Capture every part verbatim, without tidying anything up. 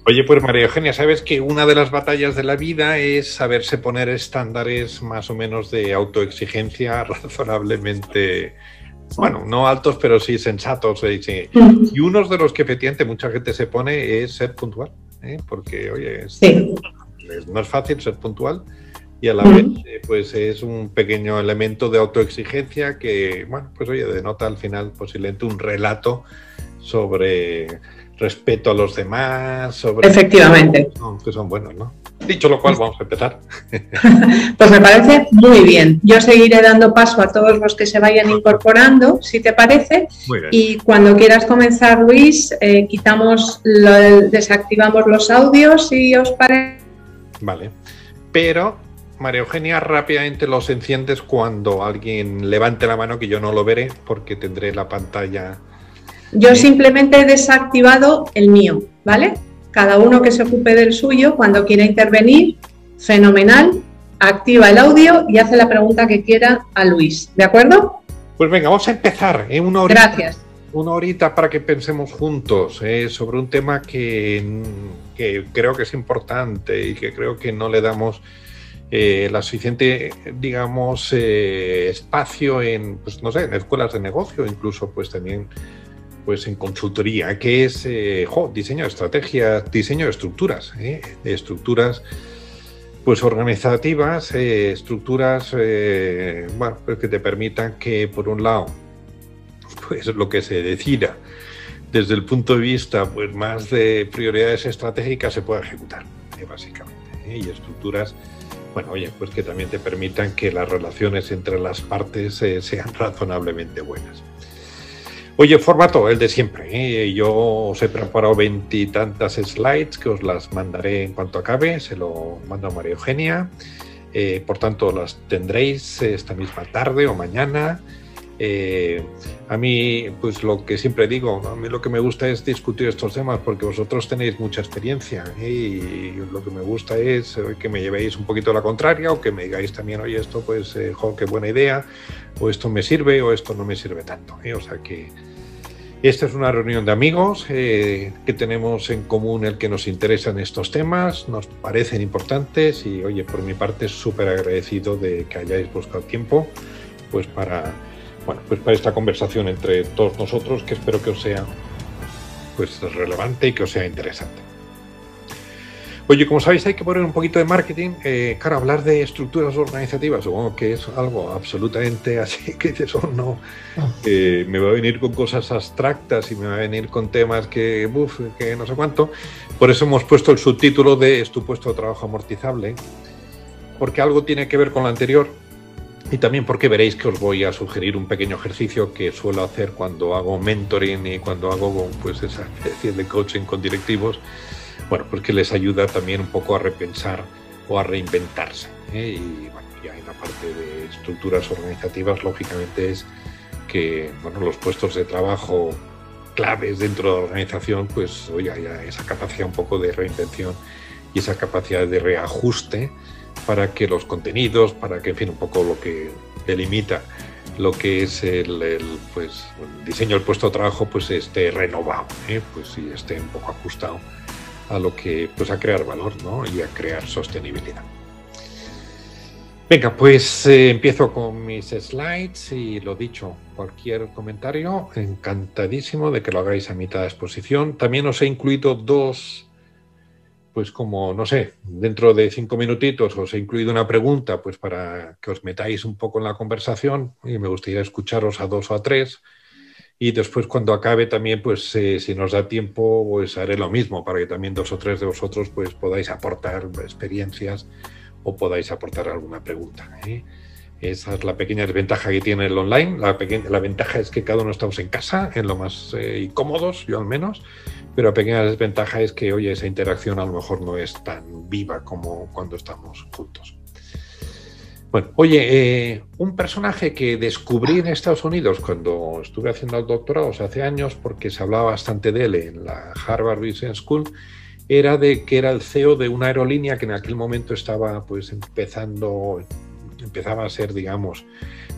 Oye, pues María Eugenia, sabes que una de las batallas de la vida es saberse poner estándares más o menos de autoexigencia razonablemente, bueno, no altos, pero sí sensatos. Sí, sí. Y uno de los que efectivamente mucha gente se pone es ser puntual, ¿eh? Porque, oye, es, sí. es, no es fácil ser puntual y a la uh-huh. vez eh, pues es un pequeño elemento de autoexigencia que, bueno, pues oye, denota al final posiblemente un relato sobre respeto a los demás, sobre... Efectivamente. Que son, que son buenos, ¿no? Dicho lo cual, vamos a empezar. Pues me parece muy bien. Yo seguiré dando paso a todos los que se vayan incorporando, si te parece. Muy bien. Y cuando quieras comenzar, Luis, eh, quitamos, lo, desactivamos los audios, si os parece. Vale. Pero, María Eugenia, rápidamente los enciendes cuando alguien levante la mano, que yo no lo veré porque tendré la pantalla... Yo simplemente he desactivado el mío, ¿vale? Cada uno que se ocupe del suyo, cuando quiera intervenir, fenomenal, activa el audio y hace la pregunta que quiera a Luis, ¿de acuerdo? Pues venga, vamos a empezar, ¿eh? Una horita, Gracias. Una horita para que pensemos juntos ¿eh? sobre un tema que, que creo que es importante y que creo que no le damos eh, la suficiente, digamos, eh, espacio en, pues no sé, en escuelas de negocio, incluso pues también... pues en consultoría, que es eh, jo, diseño de estrategias, diseño de estructuras, ¿eh? de estructuras pues organizativas, eh, estructuras eh, bueno, pues que te permitan que por un lado pues lo que se decida desde el punto de vista pues más de prioridades estratégicas se pueda ejecutar, eh, básicamente, ¿eh? y estructuras bueno, oye, pues que también te permitan que las relaciones entre las partes eh, sean razonablemente buenas. Oye, formato, el de siempre, ¿eh? Yo os he preparado veintitantas slides que os las mandaré en cuanto acabe, se lo mando a María Eugenia, eh, por tanto las tendréis esta misma tarde o mañana. Eh, a mí, pues lo que siempre digo, a mí lo que me gusta es discutir estos temas porque vosotros tenéis mucha experiencia ¿eh? y lo que me gusta es que me llevéis un poquito a la contraria o que me digáis también, oye, esto pues, eh, jo, qué buena idea, o esto me sirve o esto no me sirve tanto, ¿eh? O sea que esta es una reunión de amigos eh, que tenemos en común el que nos interesan estos temas, nos parecen importantes y, oye, por mi parte súper agradecido de que hayáis buscado tiempo pues para, bueno, pues para esta conversación entre todos nosotros, que espero que os sea pues relevante y que os sea interesante. Oye, como sabéis, hay que poner un poquito de marketing. Eh, claro, hablar de estructuras organizativas, supongo que es algo absolutamente así, que eso no... Eh, me va a venir con cosas abstractas y me va a venir con temas que, uf, que no sé cuánto. Por eso hemos puesto el subtítulo de ¿Es tu puesto de trabajo amortizable? Porque algo tiene que ver con lo anterior y también porque veréis que os voy a sugerir un pequeño ejercicio que suelo hacer cuando hago mentoring y cuando hago pues esa especie de coaching con directivos. Bueno, pues que les ayuda también un poco a repensar o a reinventarse, ¿eh? Y bueno, ya en la parte de estructuras organizativas, lógicamente es que, bueno, los puestos de trabajo claves dentro de la organización, pues, oye, haya esa capacidad un poco de reinvención y esa capacidad de reajuste para que los contenidos, para que, en fin, un poco lo que delimita lo que es el, el, pues, el diseño del puesto de trabajo, pues esté renovado, ¿eh? Pues sí, esté un poco ajustado a lo que, pues a crear valor, ¿no? Y a crear sostenibilidad. Venga, pues eh, empiezo con mis slides y lo dicho, cualquier comentario, encantadísimo de que lo hagáis a mitad de exposición. También os he incluido dos, pues como, no sé, dentro de cinco minutitos os he incluido una pregunta, pues para que os metáis un poco en la conversación y me gustaría escucharos a dos o a tres. Y después cuando acabe también, pues eh, si nos da tiempo, pues haré lo mismo para que también dos o tres de vosotros pues podáis aportar experiencias o podáis aportar alguna pregunta, ¿eh? Esa es la pequeña desventaja que tiene el online. La, pequeña, la ventaja es que cada uno estamos en casa, en lo más eh, cómodos, yo al menos, pero la pequeña desventaja es que, oye, esa interacción a lo mejor no es tan viva como cuando estamos juntos. Bueno, oye, eh, un personaje que descubrí en Estados Unidos cuando estuve haciendo el doctorado hace años, porque se hablaba bastante de él en la Harvard Business School, era de que era el C E O de una aerolínea que en aquel momento estaba pues empezando, empezaba a ser, digamos,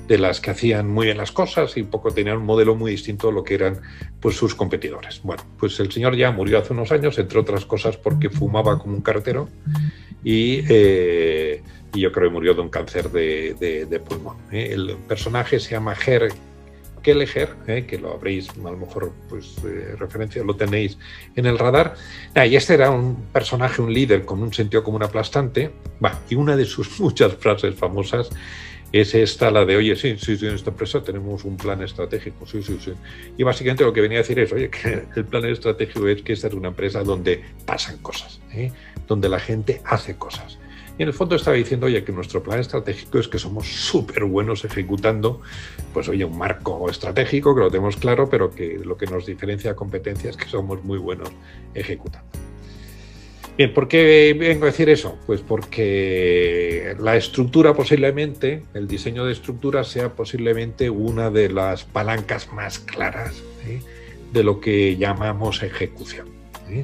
de las que hacían muy bien las cosas y un poco tenían un modelo muy distinto a lo que eran pues sus competidores. Bueno, pues el señor ya murió hace unos años, entre otras cosas porque fumaba como un carretero y, eh, y yo creo que murió de un cáncer de, de, de pulmón. ¿eh? El personaje se llama Gerd Kelleher, eh, que lo habréis, a lo mejor, pues, eh, referencia, lo tenéis en el radar. Ah, y este era un personaje, un líder con un sentido común aplastante. Bah, y una de sus muchas frases famosas es esta, la de, oye, sí, sí, sí, en esta empresa tenemos un plan estratégico, sí, sí, sí. Y básicamente lo que venía a decir es, oye, que el plan estratégico es que esta es una empresa donde pasan cosas, ¿eh? Donde la gente hace cosas. Y en el fondo estaba diciendo, oye, que nuestro plan estratégico es que somos súper buenos ejecutando, pues oye, un marco estratégico, que lo tenemos claro, pero que lo que nos diferencia a competencia es que somos muy buenos ejecutando. Bien, ¿por qué vengo a decir eso? Pues porque la estructura posiblemente, el diseño de estructura sea posiblemente una de las palancas más claras, ¿eh? De lo que llamamos ejecución, ¿eh?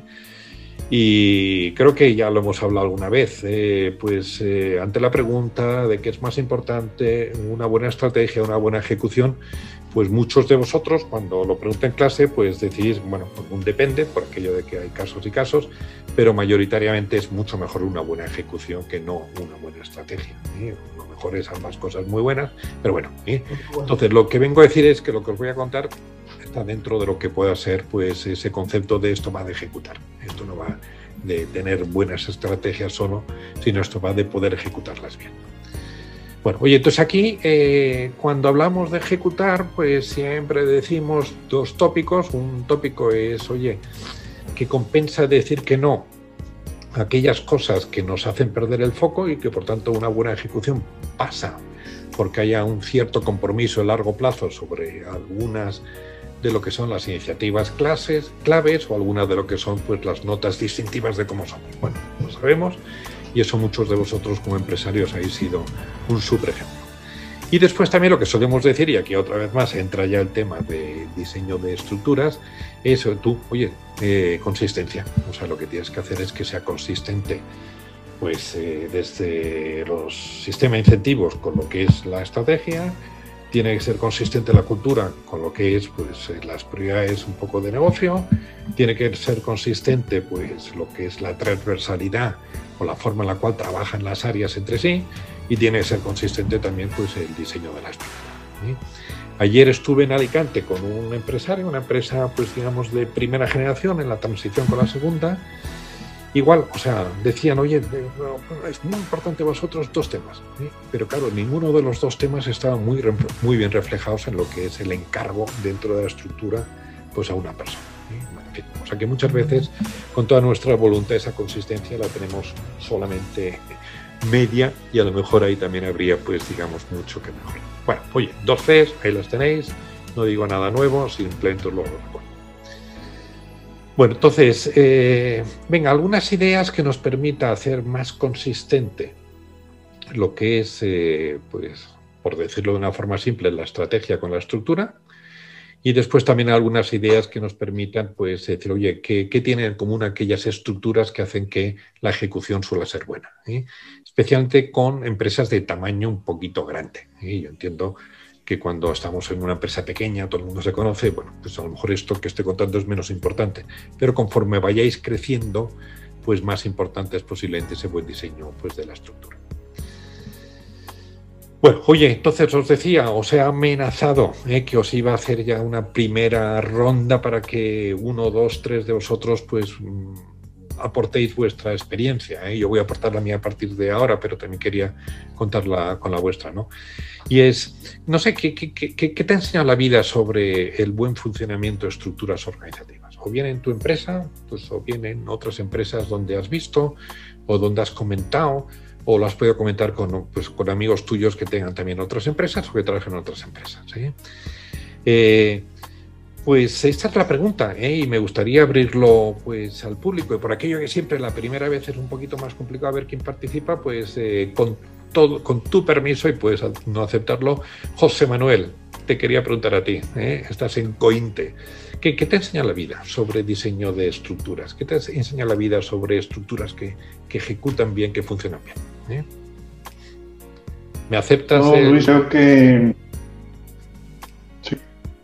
Y creo que ya lo hemos hablado alguna vez, eh, pues eh, ante la pregunta de qué es más importante, una buena estrategia, una buena ejecución, pues muchos de vosotros cuando lo pregunto en clase, pues decís, bueno, pues un depende, por aquello de que hay casos y casos, pero mayoritariamente es mucho mejor una buena ejecución que no una buena estrategia, ¿eh? Lo mejor es ambas cosas muy buenas, pero bueno, ¿eh? Entonces lo que vengo a decir es que lo que os voy a contar está dentro de lo que pueda ser pues ese concepto de esto va de ejecutar. Esto no va de tener buenas estrategias solo, sino esto va de poder ejecutarlas bien. Bueno, oye, entonces aquí eh, cuando hablamos de ejecutar, pues siempre decimos dos tópicos. Un tópico es, oye, que compensa decir que no a aquellas cosas que nos hacen perder el foco y que por tanto una buena ejecución pasa porque haya un cierto compromiso a largo plazo sobre algunas de lo que son las iniciativas clases, claves o algunas de lo que son pues las notas distintivas de cómo somos. Bueno, lo sabemos y eso muchos de vosotros como empresarios habéis sido un súper ejemplo. Y después también lo que solemos decir, y aquí otra vez más entra ya el tema de diseño de estructuras, es tú, oye, eh, consistencia. O sea, lo que tienes que hacer es que sea consistente pues eh, desde los sistemas de incentivos con lo que es la estrategia. Tiene que ser consistente la cultura con lo que es pues, las prioridades un poco de negocio, tiene que ser consistente pues, lo que es la transversalidad o la forma en la cual trabajan las áreas entre sí y tiene que ser consistente también pues, el diseño de la estructura, ¿sí? Ayer estuve en Alicante con un empresario, una empresa pues, digamos, de primera generación en la transición con la segunda. Igual, o sea, decían, oye, es muy importante vosotros dos temas, ¿sí? Pero claro, ninguno de los dos temas estaban muy, muy bien reflejados en lo que es el encargo dentro de la estructura pues a una persona, ¿sí? En fin, o sea que muchas veces con toda nuestra voluntad esa consistencia la tenemos solamente media y a lo mejor ahí también habría pues digamos mucho que mejorar. Bueno, oye, dos Cs, ahí las tenéis, no digo nada nuevo, simplemente os lo recuerdo. Bueno, entonces, eh, venga, algunas ideas que nos permita hacer más consistente lo que es, eh, pues, por decirlo de una forma simple, la estrategia con la estructura. Y después también algunas ideas que nos permitan, pues, decir, oye, ¿qué, qué tienen en común aquellas estructuras que hacen que la ejecución suele ser buena? ¿eh? Especialmente con empresas de tamaño un poquito grande. ¿eh? Yo entiendo que cuando estamos en una empresa pequeña, todo el mundo se conoce, bueno, pues a lo mejor esto que estoy contando es menos importante, pero conforme vayáis creciendo, pues más importante es posiblemente ese buen diseño pues, de la estructura. Bueno, oye, entonces os decía, os he amenazado eh, que os iba a hacer ya una primera ronda para que uno, dos, tres de vosotros pues aportéis vuestra experiencia. ¿eh? Yo voy a aportar la mía a partir de ahora, pero también quería contarla con la vuestra, ¿no? Y es, no sé, ¿qué, qué, qué, qué te ha enseñado la vida sobre el buen funcionamiento de estructuras organizativas? O bien en tu empresa, pues, o bien en otras empresas donde has visto o donde has comentado, o lo has podido comentar con, pues, con amigos tuyos que tengan también otras empresas o que trabajen en otras empresas. ¿sí? Eh, pues esta es la pregunta, ¿eh? Y me gustaría abrirlo pues, al público. Y por aquello que siempre la primera vez es un poquito más complicado ver quién participa, pues eh, con, todo, con tu permiso, y puedes no aceptarlo, José Manuel, te quería preguntar a ti, ¿eh? Estás en Cointe. ¿Qué, ¿Qué te enseña la vida sobre diseño de estructuras? ¿Qué te enseña la vida sobre estructuras que, que ejecutan bien, que funcionan bien? ¿eh? ¿Me aceptas? No, el... Luis, creo que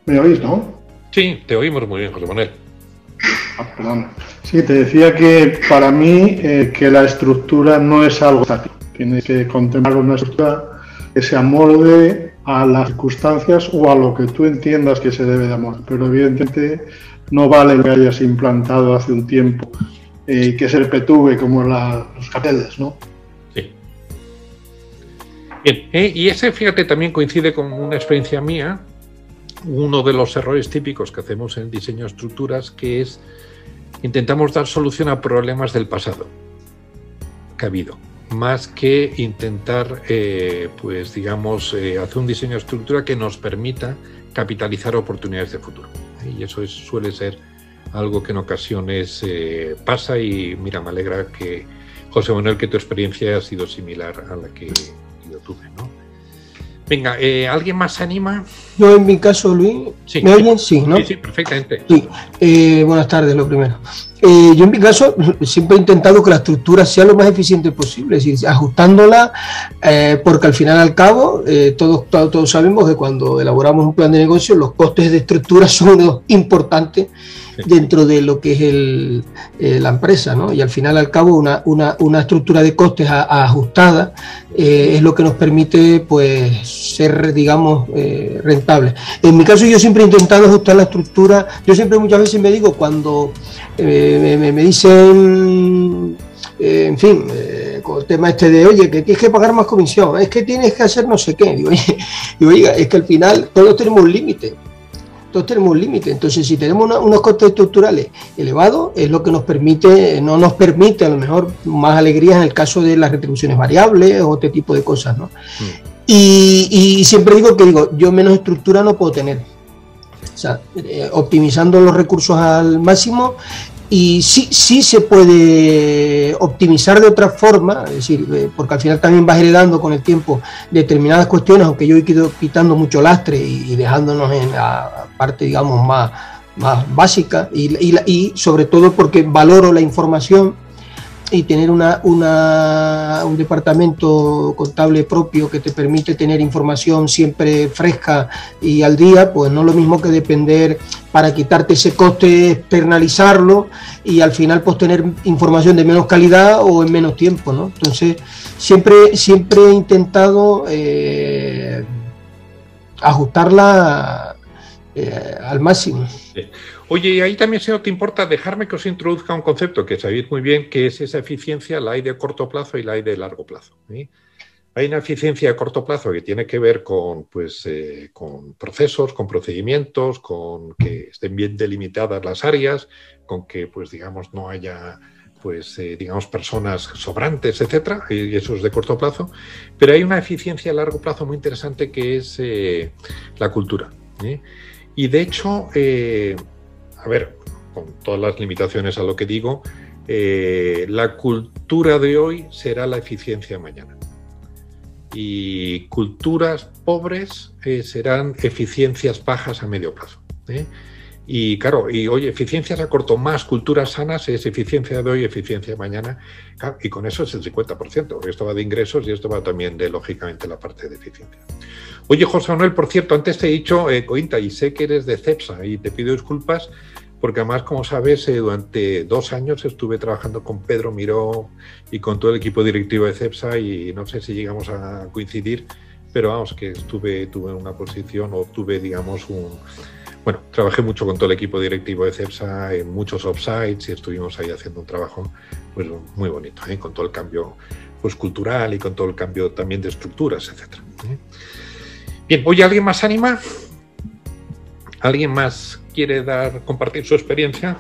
¿Me oís, no? Sí, te oímos muy bien, José Manuel. Ah, perdón. Sí, te decía que para mí eh, que la estructura no es algo estático. Tienes que contemplar una estructura que se amolde a las circunstancias o a lo que tú entiendas que se debe de amoldar. Pero evidentemente no vale lo que hayas implantado hace un tiempo y eh, que se perpetúe como la, los carteles, ¿no? Sí. Bien, eh, y ese, fíjate, también coincide con una experiencia mía. Uno de los errores típicos que hacemos en el diseño de estructuras, que es intentamos dar solución a problemas del pasado que ha habido, más que intentar, eh, pues digamos, eh, hacer un diseño de estructura que nos permita capitalizar oportunidades de futuro. Y eso es, suele ser algo que en ocasiones eh, pasa, y mira, me alegra que, José Manuel, que tu experiencia ha sido similar a la que yo tuve, ¿no? Venga, eh, ¿alguien más se anima? Yo en mi caso, Luis, sí, ¿me sí. oyen? Sí, ¿no? Sí, sí, perfectamente. Sí. Eh, buenas tardes, lo primero. Eh, yo en mi caso siempre he intentado que la estructura sea lo más eficiente posible, es decir, ajustándola, eh, porque al final al cabo eh, todos, todos, todos sabemos que cuando elaboramos un plan de negocio los costes de estructura son unos importantes dentro de lo que es el, eh, la empresa, ¿no? Y al final al cabo una, una, una estructura de costes a, a ajustada eh, es lo que nos permite, pues, ser, digamos, eh, rentable. En mi caso yo siempre he intentado ajustar la estructura. Yo siempre muchas veces me digo cuando eh, me, me dicen, eh, en fin, eh, con el tema este de, oye, que tienes que pagar más comisión, es que tienes que hacer no sé qué, digo, oye, digo, oiga, es que al final todos tenemos un límite. Todos tenemos un límite. Entonces, si tenemos una, unos costes estructurales elevados, es lo que nos permite, no nos permite a lo mejor más alegrías en el caso de las retribuciones variables o este tipo de cosas, ¿no? Mm. Y, y siempre digo que digo, yo menos estructura no puedo tener. O sea, eh, optimizando los recursos al máximo. Y sí, sí se puede optimizar de otra forma, es decir, eh, porque al final también vas heredando con el tiempo determinadas cuestiones, aunque yo he ido quitando mucho lastre y, y dejándonos en la parte, digamos, más, más básica, y, y, y sobre todo porque valoro la información, y tener una, una, un departamento contable propio que te permite tener información siempre fresca y al día, pues no es lo mismo que depender para quitarte ese coste, externalizarlo y al final pues tener información de menos calidad o en menos tiempo, ¿no? Entonces siempre, siempre he intentado eh, ajustarla eh, al máximo. Sí. Oye, y ahí también, si no te importa, dejarme que os introduzca un concepto que sabéis muy bien, que es esa eficiencia, la hay de corto plazo y la hay de largo plazo, ¿sí? Hay una eficiencia de corto plazo que tiene que ver con, pues, eh, con procesos, con procedimientos, con que estén bien delimitadas las áreas, con que, pues, digamos, no haya, pues, eh, digamos, personas sobrantes, etcétera, y eso es de corto plazo. Pero hay una eficiencia a largo plazo muy interesante que es eh, la cultura, ¿sí? Y de hecho, eh, a ver, con todas las limitaciones a lo que digo, eh, la cultura de hoy será la eficiencia de mañana. Y culturas pobres eh, serán eficiencias bajas a medio plazo, ¿eh? Y claro, y oye, eficiencias a corto más culturas sanas es eficiencia de hoy, eficiencia de mañana, claro, y con eso es el cincuenta por ciento, porque esto va de ingresos y esto va también de, lógicamente, la parte de eficiencia. Oye, José Manuel, por cierto, antes te he dicho, eh, Cointa, y sé que eres de CEPSA, y te pido disculpas, porque además, como sabes, eh, durante dos años estuve trabajando con Pedro Miró y con todo el equipo directivo de CEPSA, y no sé si llegamos a coincidir, pero vamos, que estuve, tuve una posición, o tuve, digamos, un... Bueno, trabajé mucho con todo el equipo directivo de CEPSA en muchos offsites y estuvimos ahí haciendo un trabajo, pues, muy bonito, ¿eh? Con todo el cambio, pues, cultural y con todo el cambio también de estructuras, etcétera, ¿eh? Bien, oye, ¿alguien más anima? ¿Alguien más quiere dar, compartir su experiencia?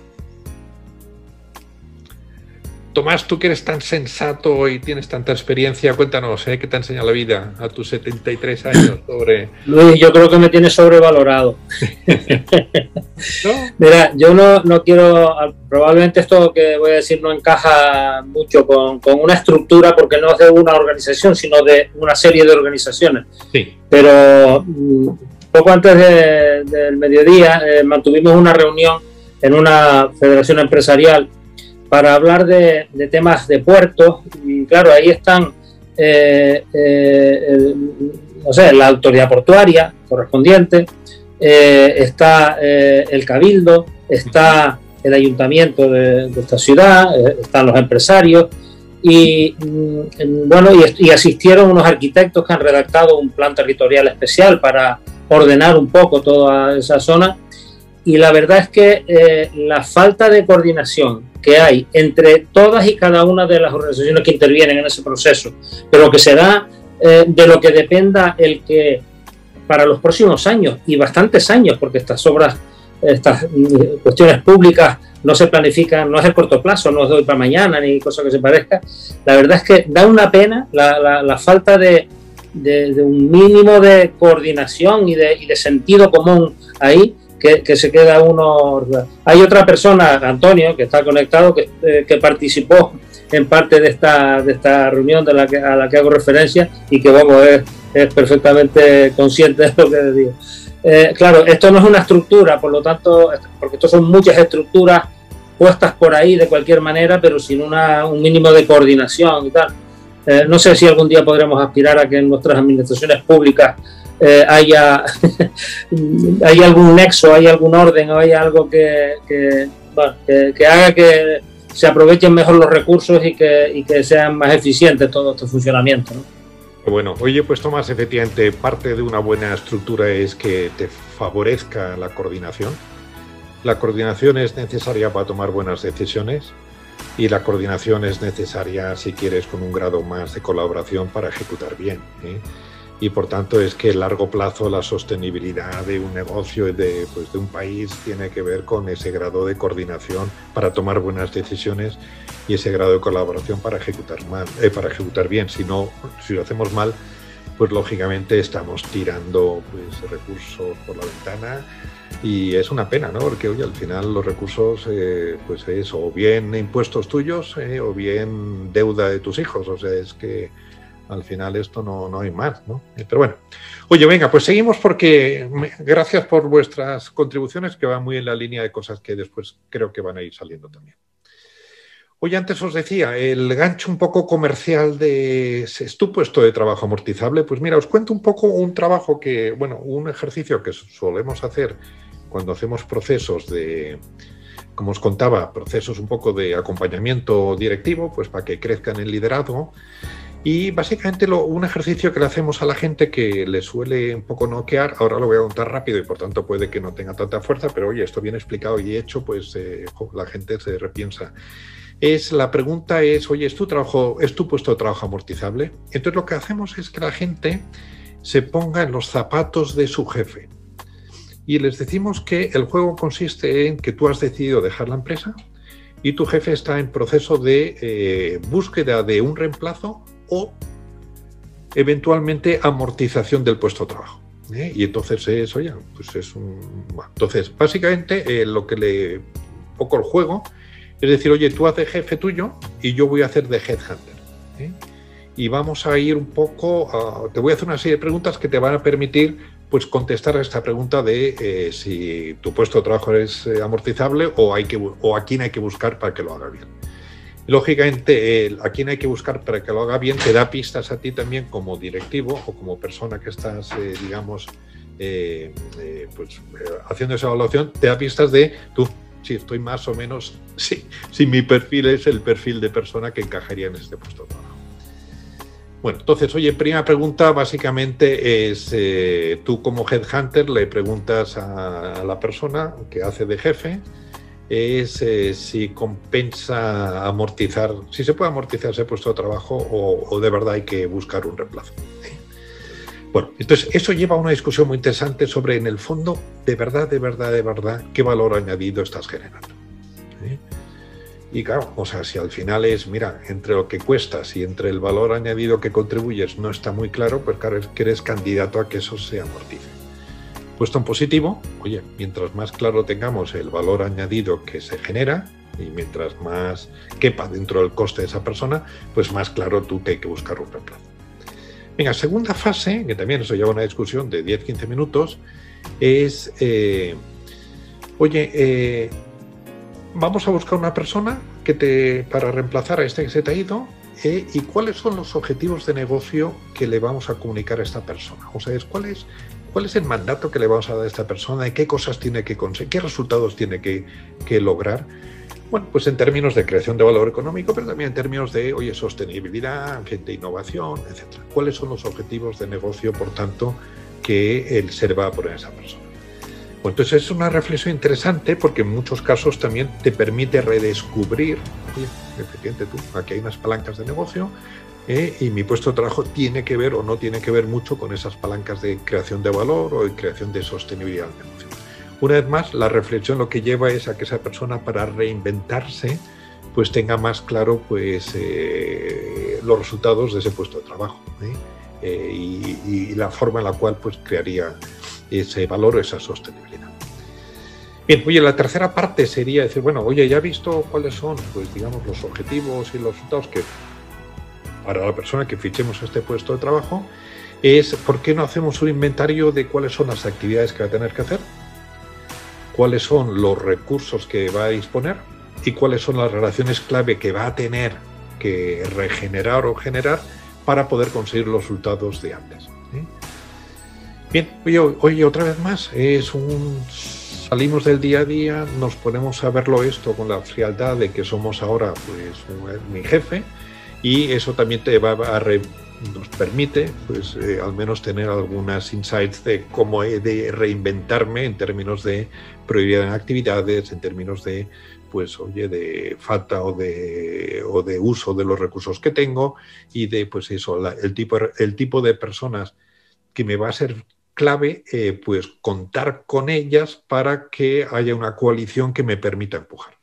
Tomás, tú que eres tan sensato y tienes tanta experiencia, cuéntanos, ¿eh? ¿Qué te ha enseñado la vida a tus setenta y tres años sobre...? Luis, yo creo que me tienes sobrevalorado. ¿No? Mira, yo no, no quiero, probablemente esto que voy a decir no encaja mucho con, con una estructura, porque no es de una organización, sino de una serie de organizaciones. Sí. Pero poco antes de, del mediodía eh, mantuvimos una reunión en una federación empresarial para hablar de, de temas de puertos, y claro, ahí están, eh, eh, el, no sé, la autoridad portuaria correspondiente, eh, está eh, el Cabildo, está el ayuntamiento de, de esta ciudad, eh, están los empresarios y, mm, bueno, y, y asistieron unos arquitectos que han redactado un plan territorial especial para ordenar un poco toda esa zona. Y la verdad es que eh, la falta de coordinación que hay entre todas y cada una de las organizaciones que intervienen en ese proceso, pero que será eh, de lo que dependa el que para los próximos años, y bastantes años, porque estas obras, estas mm, cuestiones públicas no se planifican, no es el corto plazo, no es de hoy para mañana, ni cosa que se parezca. La verdad es que da una pena la, la, la falta de, de, de un mínimo de coordinación y de, y de sentido común ahí, Que, que se queda uno. Hay otra persona, Antonio, que está conectado, que, eh, que participó en parte de esta, de esta reunión de la que, a la que hago referencia y que, vamos, es, es perfectamente consciente de lo que digo. Eh, claro, esto no es una estructura, por lo tanto, porque esto son muchas estructuras puestas por ahí de cualquier manera, pero sin una, un mínimo de coordinación y tal. Eh, no sé si algún día podremos aspirar a que en nuestras administraciones públicas Eh, haya, hay algún nexo, hay algún orden o hay algo que, que, bueno, que, que haga que se aprovechen mejor los recursos y que, y que sean más eficientes todo este funcionamiento, ¿no? Bueno, oye, pues Tomás, efectivamente, parte de una buena estructura es que te favorezca la coordinación. La coordinación es necesaria para tomar buenas decisiones y la coordinación es necesaria, si quieres, con un grado más de colaboración para ejecutar bien, ¿eh? Y por tanto es que a largo plazo la sostenibilidad de un negocio y de, pues, de un país tiene que ver con ese grado de coordinación para tomar buenas decisiones y ese grado de colaboración para ejecutar mal, eh, para ejecutar bien. Si no, si lo hacemos mal, pues lógicamente estamos tirando pues, recursos por la ventana y es una pena, ¿no? Porque oye, al final los recursos eh, pues es o bien impuestos tuyos eh, o bien deuda de tus hijos, o sea, es que al final esto no, no hay más, ¿no? Pero bueno, oye, venga, pues seguimos porque me, gracias por vuestras contribuciones que van muy en la línea de cosas que después creo que van a ir saliendo también. Oye, antes os decía, el gancho un poco comercial de ¿es tu puesto de trabajo amortizable? Pues mira, os cuento un poco un trabajo que, bueno, un ejercicio que solemos hacer cuando hacemos procesos de, como os contaba, procesos un poco de acompañamiento directivo, pues para que crezcan en liderazgo. Y básicamente lo, un ejercicio que le hacemos a la gente que le suele un poco noquear, ahora lo voy a contar rápido y por tanto puede que no tenga tanta fuerza, pero oye, esto bien explicado y hecho, pues eh, la gente se repiensa. Es, la pregunta es, oye, ¿es tu, trabajo, ¿es tu puesto de trabajo amortizable? Entonces lo que hacemos es que la gente se ponga en los zapatos de su jefe. Y les decimos que el juego consiste en que tú has decidido dejar la empresa y tu jefe está en proceso de eh, búsqueda de un reemplazo o eventualmente amortización del puesto de trabajo. ¿eh? Y entonces es, oye, pues es un... Bueno, entonces, básicamente, eh, lo que le... un poco el juego es decir, oye, tú haces jefe tuyo y yo voy a hacer de headhunter. ¿eh? Y vamos a ir un poco... A, te voy a hacer una serie de preguntas que te van a permitir pues contestar a esta pregunta de eh, si tu puesto de trabajo es eh, amortizable o, hay que, o a quién hay que buscar para que lo haga bien. Lógicamente, eh, a quién hay que buscar para que lo haga bien te da pistas a ti también como directivo o como persona que estás, eh, digamos, eh, eh, pues, eh, haciendo esa evaluación, te da pistas de tú, si estoy más o menos, sí, si mi perfil es el perfil de persona que encajaría en este puesto de trabajo. Bueno, entonces, oye, primera pregunta básicamente es, eh, tú como headhunter le preguntas a, a la persona que hace de jefe, es eh, si compensa amortizar, si se puede amortizar ese puesto de trabajo o, o de verdad hay que buscar un reemplazo. Bueno, entonces eso lleva a una discusión muy interesante sobre, en el fondo, de verdad, de verdad, de verdad, qué valor añadido estás generando. ¿Sí? Y claro, o sea, si al final es, mira, entre lo que cuestas y entre el valor añadido que contribuyes no está muy claro, pues claro, es que eres candidato a que eso se amortice. Puesto en positivo, oye, mientras más claro tengamos el valor añadido que se genera y mientras más quepa dentro del coste de esa persona, pues más claro tú que hay que buscar un reemplazo. Venga, segunda fase, que también eso lleva una discusión de diez a quince minutos, es, eh, oye, eh, vamos a buscar una persona que te, para reemplazar a este que se te ha ido, eh, y cuáles son los objetivos de negocio que le vamos a comunicar a esta persona. O sea, es cuál es ¿Cuál es el mandato que le vamos a dar a esta persona? ¿Qué cosas tiene que conseguir? ¿Qué resultados tiene que, que lograr? Bueno, pues en términos de creación de valor económico, pero también en términos de, oye, sostenibilidad, en fin, de innovación, etcétera. ¿Cuáles son los objetivos de negocio, por tanto, que el ser va a poner a esa persona? Bueno, entonces es una reflexión interesante porque en muchos casos también te permite redescubrir, oye, efectivamente tú, aquí hay unas palancas de negocio, Eh, y mi puesto de trabajo tiene que ver o no tiene que ver mucho con esas palancas de creación de valor o de creación de sostenibilidad del negocio. Una vez más, la reflexión lo que lleva es a que esa persona, para reinventarse, pues tenga más claro pues, eh, los resultados de ese puesto de trabajo, ¿eh? Eh, y, y la forma en la cual pues, crearía ese valor o esa sostenibilidad. Bien, oye, la tercera parte sería decir, bueno, oye, ya he visto cuáles son, pues digamos, los objetivos y los resultados que para la persona que fichemos este puesto de trabajo, es ¿por qué no hacemos un inventario de cuáles son las actividades que va a tener que hacer? ¿Cuáles son los recursos que va a disponer? ¿Y cuáles son las relaciones clave que va a tener que regenerar o generar para poder conseguir los resultados de antes? ¿Eh? Bien, oye, oye, otra vez más, es un... salimos del día a día, nos ponemos a verlo esto con la frialdad de que somos ahora pues mi jefe, y eso también te va a re, nos permite, pues, eh, al menos tener algunas insights de cómo he de reinventarme en términos de prioridad en actividades, en términos de, pues, oye, de falta o de, o de uso de los recursos que tengo y de, pues, eso, la, el tipo, el tipo de personas que me va a ser clave, eh, pues, contar con ellas para que haya una coalición que me permita empujar.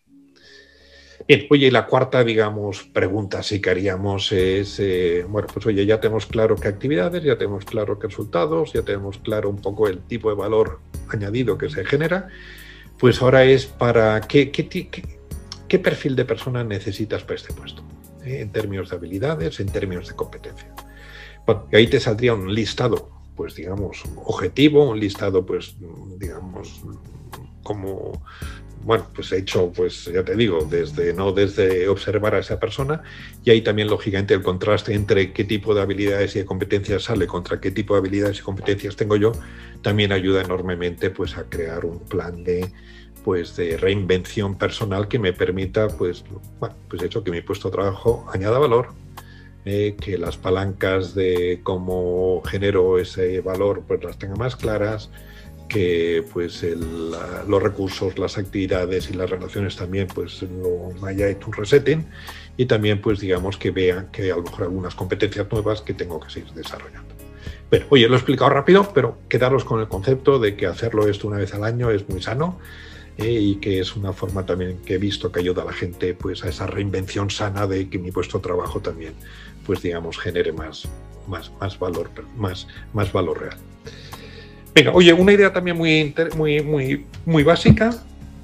Bien, oye, y la cuarta, digamos, pregunta sí que haríamos es, eh, bueno, pues oye, ya tenemos claro qué actividades, ya tenemos claro qué resultados, ya tenemos claro un poco el tipo de valor añadido que se genera, pues ahora es para qué, qué, qué, qué perfil de persona necesitas para este puesto, ¿eh? En términos de habilidades, en términos de competencia. Bueno, y ahí te saldría un listado, pues digamos, objetivo, un listado, pues, digamos, como... Bueno, pues he hecho, pues ya te digo, desde no desde observar a esa persona, y ahí también lógicamente el contraste entre qué tipo de habilidades y de competencias sale contra qué tipo de habilidades y competencias tengo yo, también ayuda enormemente pues a crear un plan de pues de reinvención personal que me permita pues, bueno, pues hecho que mi puesto de trabajo añada valor, eh, que las palancas de cómo genero ese valor pues las tenga más claras, que pues el, los recursos, las actividades y las relaciones también pues lo haya hecho un resetting, y también pues digamos que vean que a lo mejor algunas competencias nuevas que tengo que seguir desarrollando. Bueno, oye, lo he explicado rápido, pero quedaros con el concepto de que hacerlo esto una vez al año es muy sano, eh, y que es una forma también que he visto que ayuda a la gente pues a esa reinvención sana de que mi puesto de trabajo también pues digamos genere más, más, más valor, más, más valor real. Venga, oye, una idea también muy, muy, muy, muy básica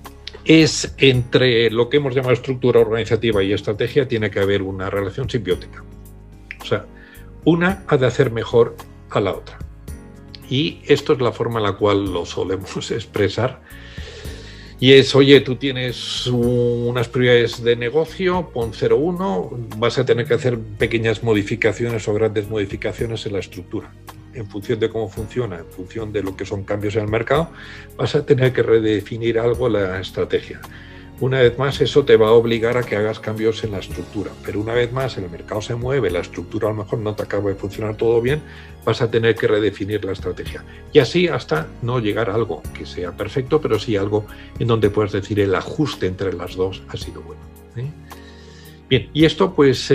es entre lo que hemos llamado estructura organizativa y estrategia tiene que haber una relación simbiótica. O sea, una ha de hacer mejor a la otra. Y esto es la forma en la cual lo solemos expresar. Y es, oye, tú tienes unas prioridades de negocio, pon cero uno, vas a tener que hacer pequeñas modificaciones o grandes modificaciones en la estructura. En función de cómo funciona, en función de lo que son cambios en el mercado, vas a tener que redefinir algo la estrategia. Una vez más, eso te va a obligar a que hagas cambios en la estructura, pero una vez más, el mercado se mueve, la estructura a lo mejor no te acaba de funcionar todo bien, vas a tener que redefinir la estrategia. Y así hasta no llegar a algo que sea perfecto, pero sí algo en donde puedas decir el ajuste entre las dos ha sido bueno, ¿eh? Bien, y esto pues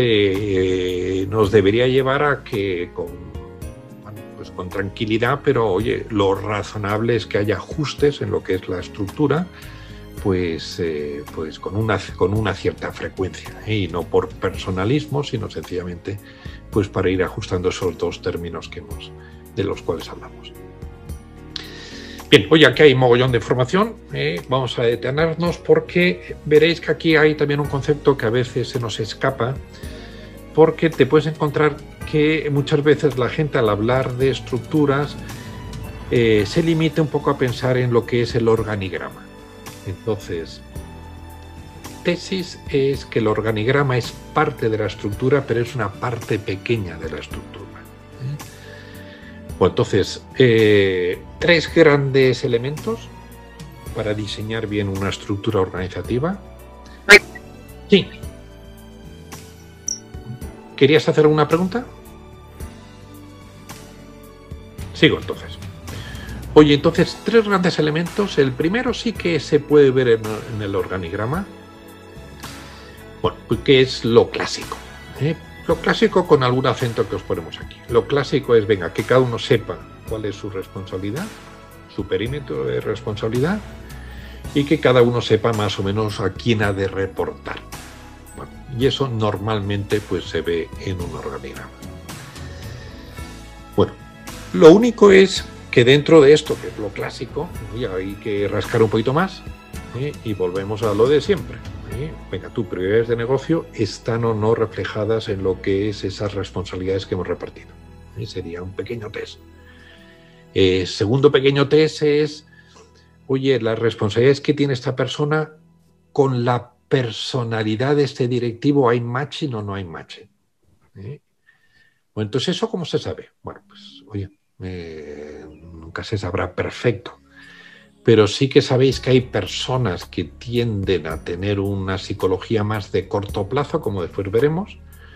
eh, nos debería llevar a que con Pues con tranquilidad, pero oye, lo razonable es que haya ajustes en lo que es la estructura, pues, eh, pues con, una, con una cierta frecuencia, ¿eh? Y no por personalismo, sino sencillamente pues para ir ajustando esos dos términos que hemos, de los cuales hablamos. Bien, oye, aquí hay mogollón de información, ¿eh? Vamos a detenernos porque veréis que aquí hay también un concepto que a veces se nos escapa, porque te puedes encontrar que muchas veces la gente al hablar de estructuras eh, se limita un poco a pensar en lo que es el organigrama. Entonces, tesis es que el organigrama es parte de la estructura, pero es una parte pequeña de la estructura. ¿eh? Bueno, entonces, eh, tres grandes elementos para diseñar bien una estructura organizativa. Sí. ¿Querías hacer una pregunta? Sigo entonces. Oye, entonces, tres grandes elementos. El primero sí que se puede ver en, en el organigrama. Bueno, pues que es lo clásico. ¿eh? Lo clásico con algún acento que os ponemos aquí. Lo clásico es, venga, que cada uno sepa cuál es su responsabilidad, su perímetro de responsabilidad, y que cada uno sepa más o menos a quién ha de reportar. Bueno, y eso normalmente pues se ve en un organigrama. Bueno, lo único es que dentro de esto, que es lo clásico, ya hay que rascar un poquito más, ¿eh? y volvemos a lo de siempre. ¿eh? Venga, tus prioridades de negocio están o no reflejadas en lo que es esas responsabilidades que hemos repartido. ¿eh? Sería un pequeño test. Eh, segundo pequeño test es, oye, las responsabilidades que tiene esta persona con la personalidad de este directivo, ¿hay matching o no hay matching? ¿eh? Bueno, entonces, ¿eso cómo se sabe? Bueno, pues, oye, eh, nunca se sabrá perfecto, pero sí que sabéis que hay personas que tienden a tener una psicología más de corto plazo, como después veremos,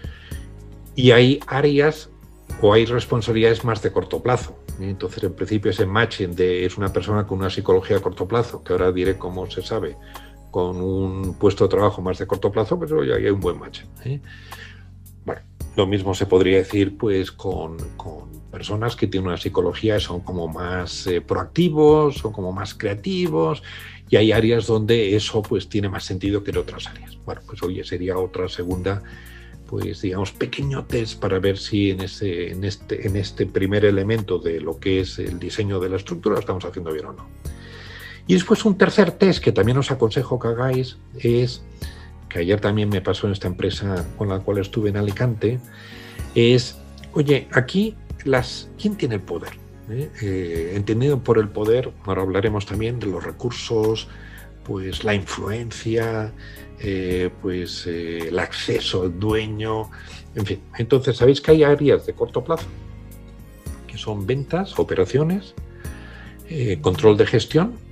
y hay áreas o hay responsabilidades más de corto plazo. Entonces, en principio, ese matching de es una persona con una psicología a corto plazo, que ahora diré cómo se sabe, con un puesto de trabajo más de corto plazo, pero ya hay un buen match. ¿eh? Bueno, lo mismo se podría decir pues con, con personas que tienen una psicología, son como más eh, proactivos, son como más creativos, y hay áreas donde eso pues tiene más sentido que en otras áreas. Bueno, pues oye, sería otra segunda, pues digamos, pequeño test para ver si en, ese, en, este, en este primer elemento de lo que es el diseño de la estructura estamos haciendo bien o no. Y después un tercer test que también os aconsejo que hagáis es, que ayer también me pasó en esta empresa con la cual estuve en Alicante, es, oye, aquí, las, ¿quién tiene el poder? ¿Eh? Eh, entendido por el poder, ahora hablaremos también de los recursos, pues la influencia, eh, pues eh, el acceso al dueño, en fin. Entonces, sabéis que hay áreas de corto plazo, que son ventas, operaciones, eh, control de gestión,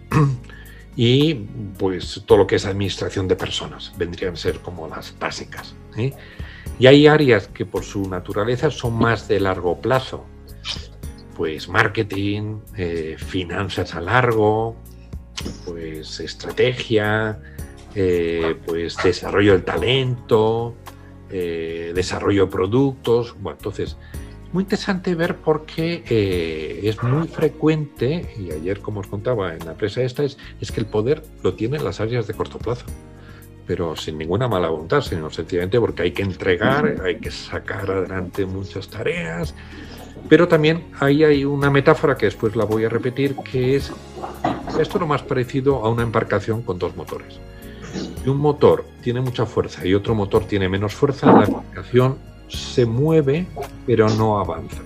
y pues todo lo que es administración de personas vendrían a ser como las básicas. ¿eh? Y hay áreas que por su naturaleza son más de largo plazo, pues marketing, eh, finanzas a largo, pues estrategia, eh, pues desarrollo del talento, eh, desarrollo de productos. Bueno, entonces muy interesante ver por qué eh, es muy frecuente, y ayer como os contaba en la empresa esta, es, es que el poder lo tienen las áreas de corto plazo, pero sin ninguna mala voluntad, sino sencillamente porque hay que entregar, hay que sacar adelante muchas tareas, pero también ahí hay una metáfora que después la voy a repetir, que es esto lo más parecido a una embarcación con dos motores. Si un motor tiene mucha fuerza y otro motor tiene menos fuerza, la embarcación se mueve pero no avanza.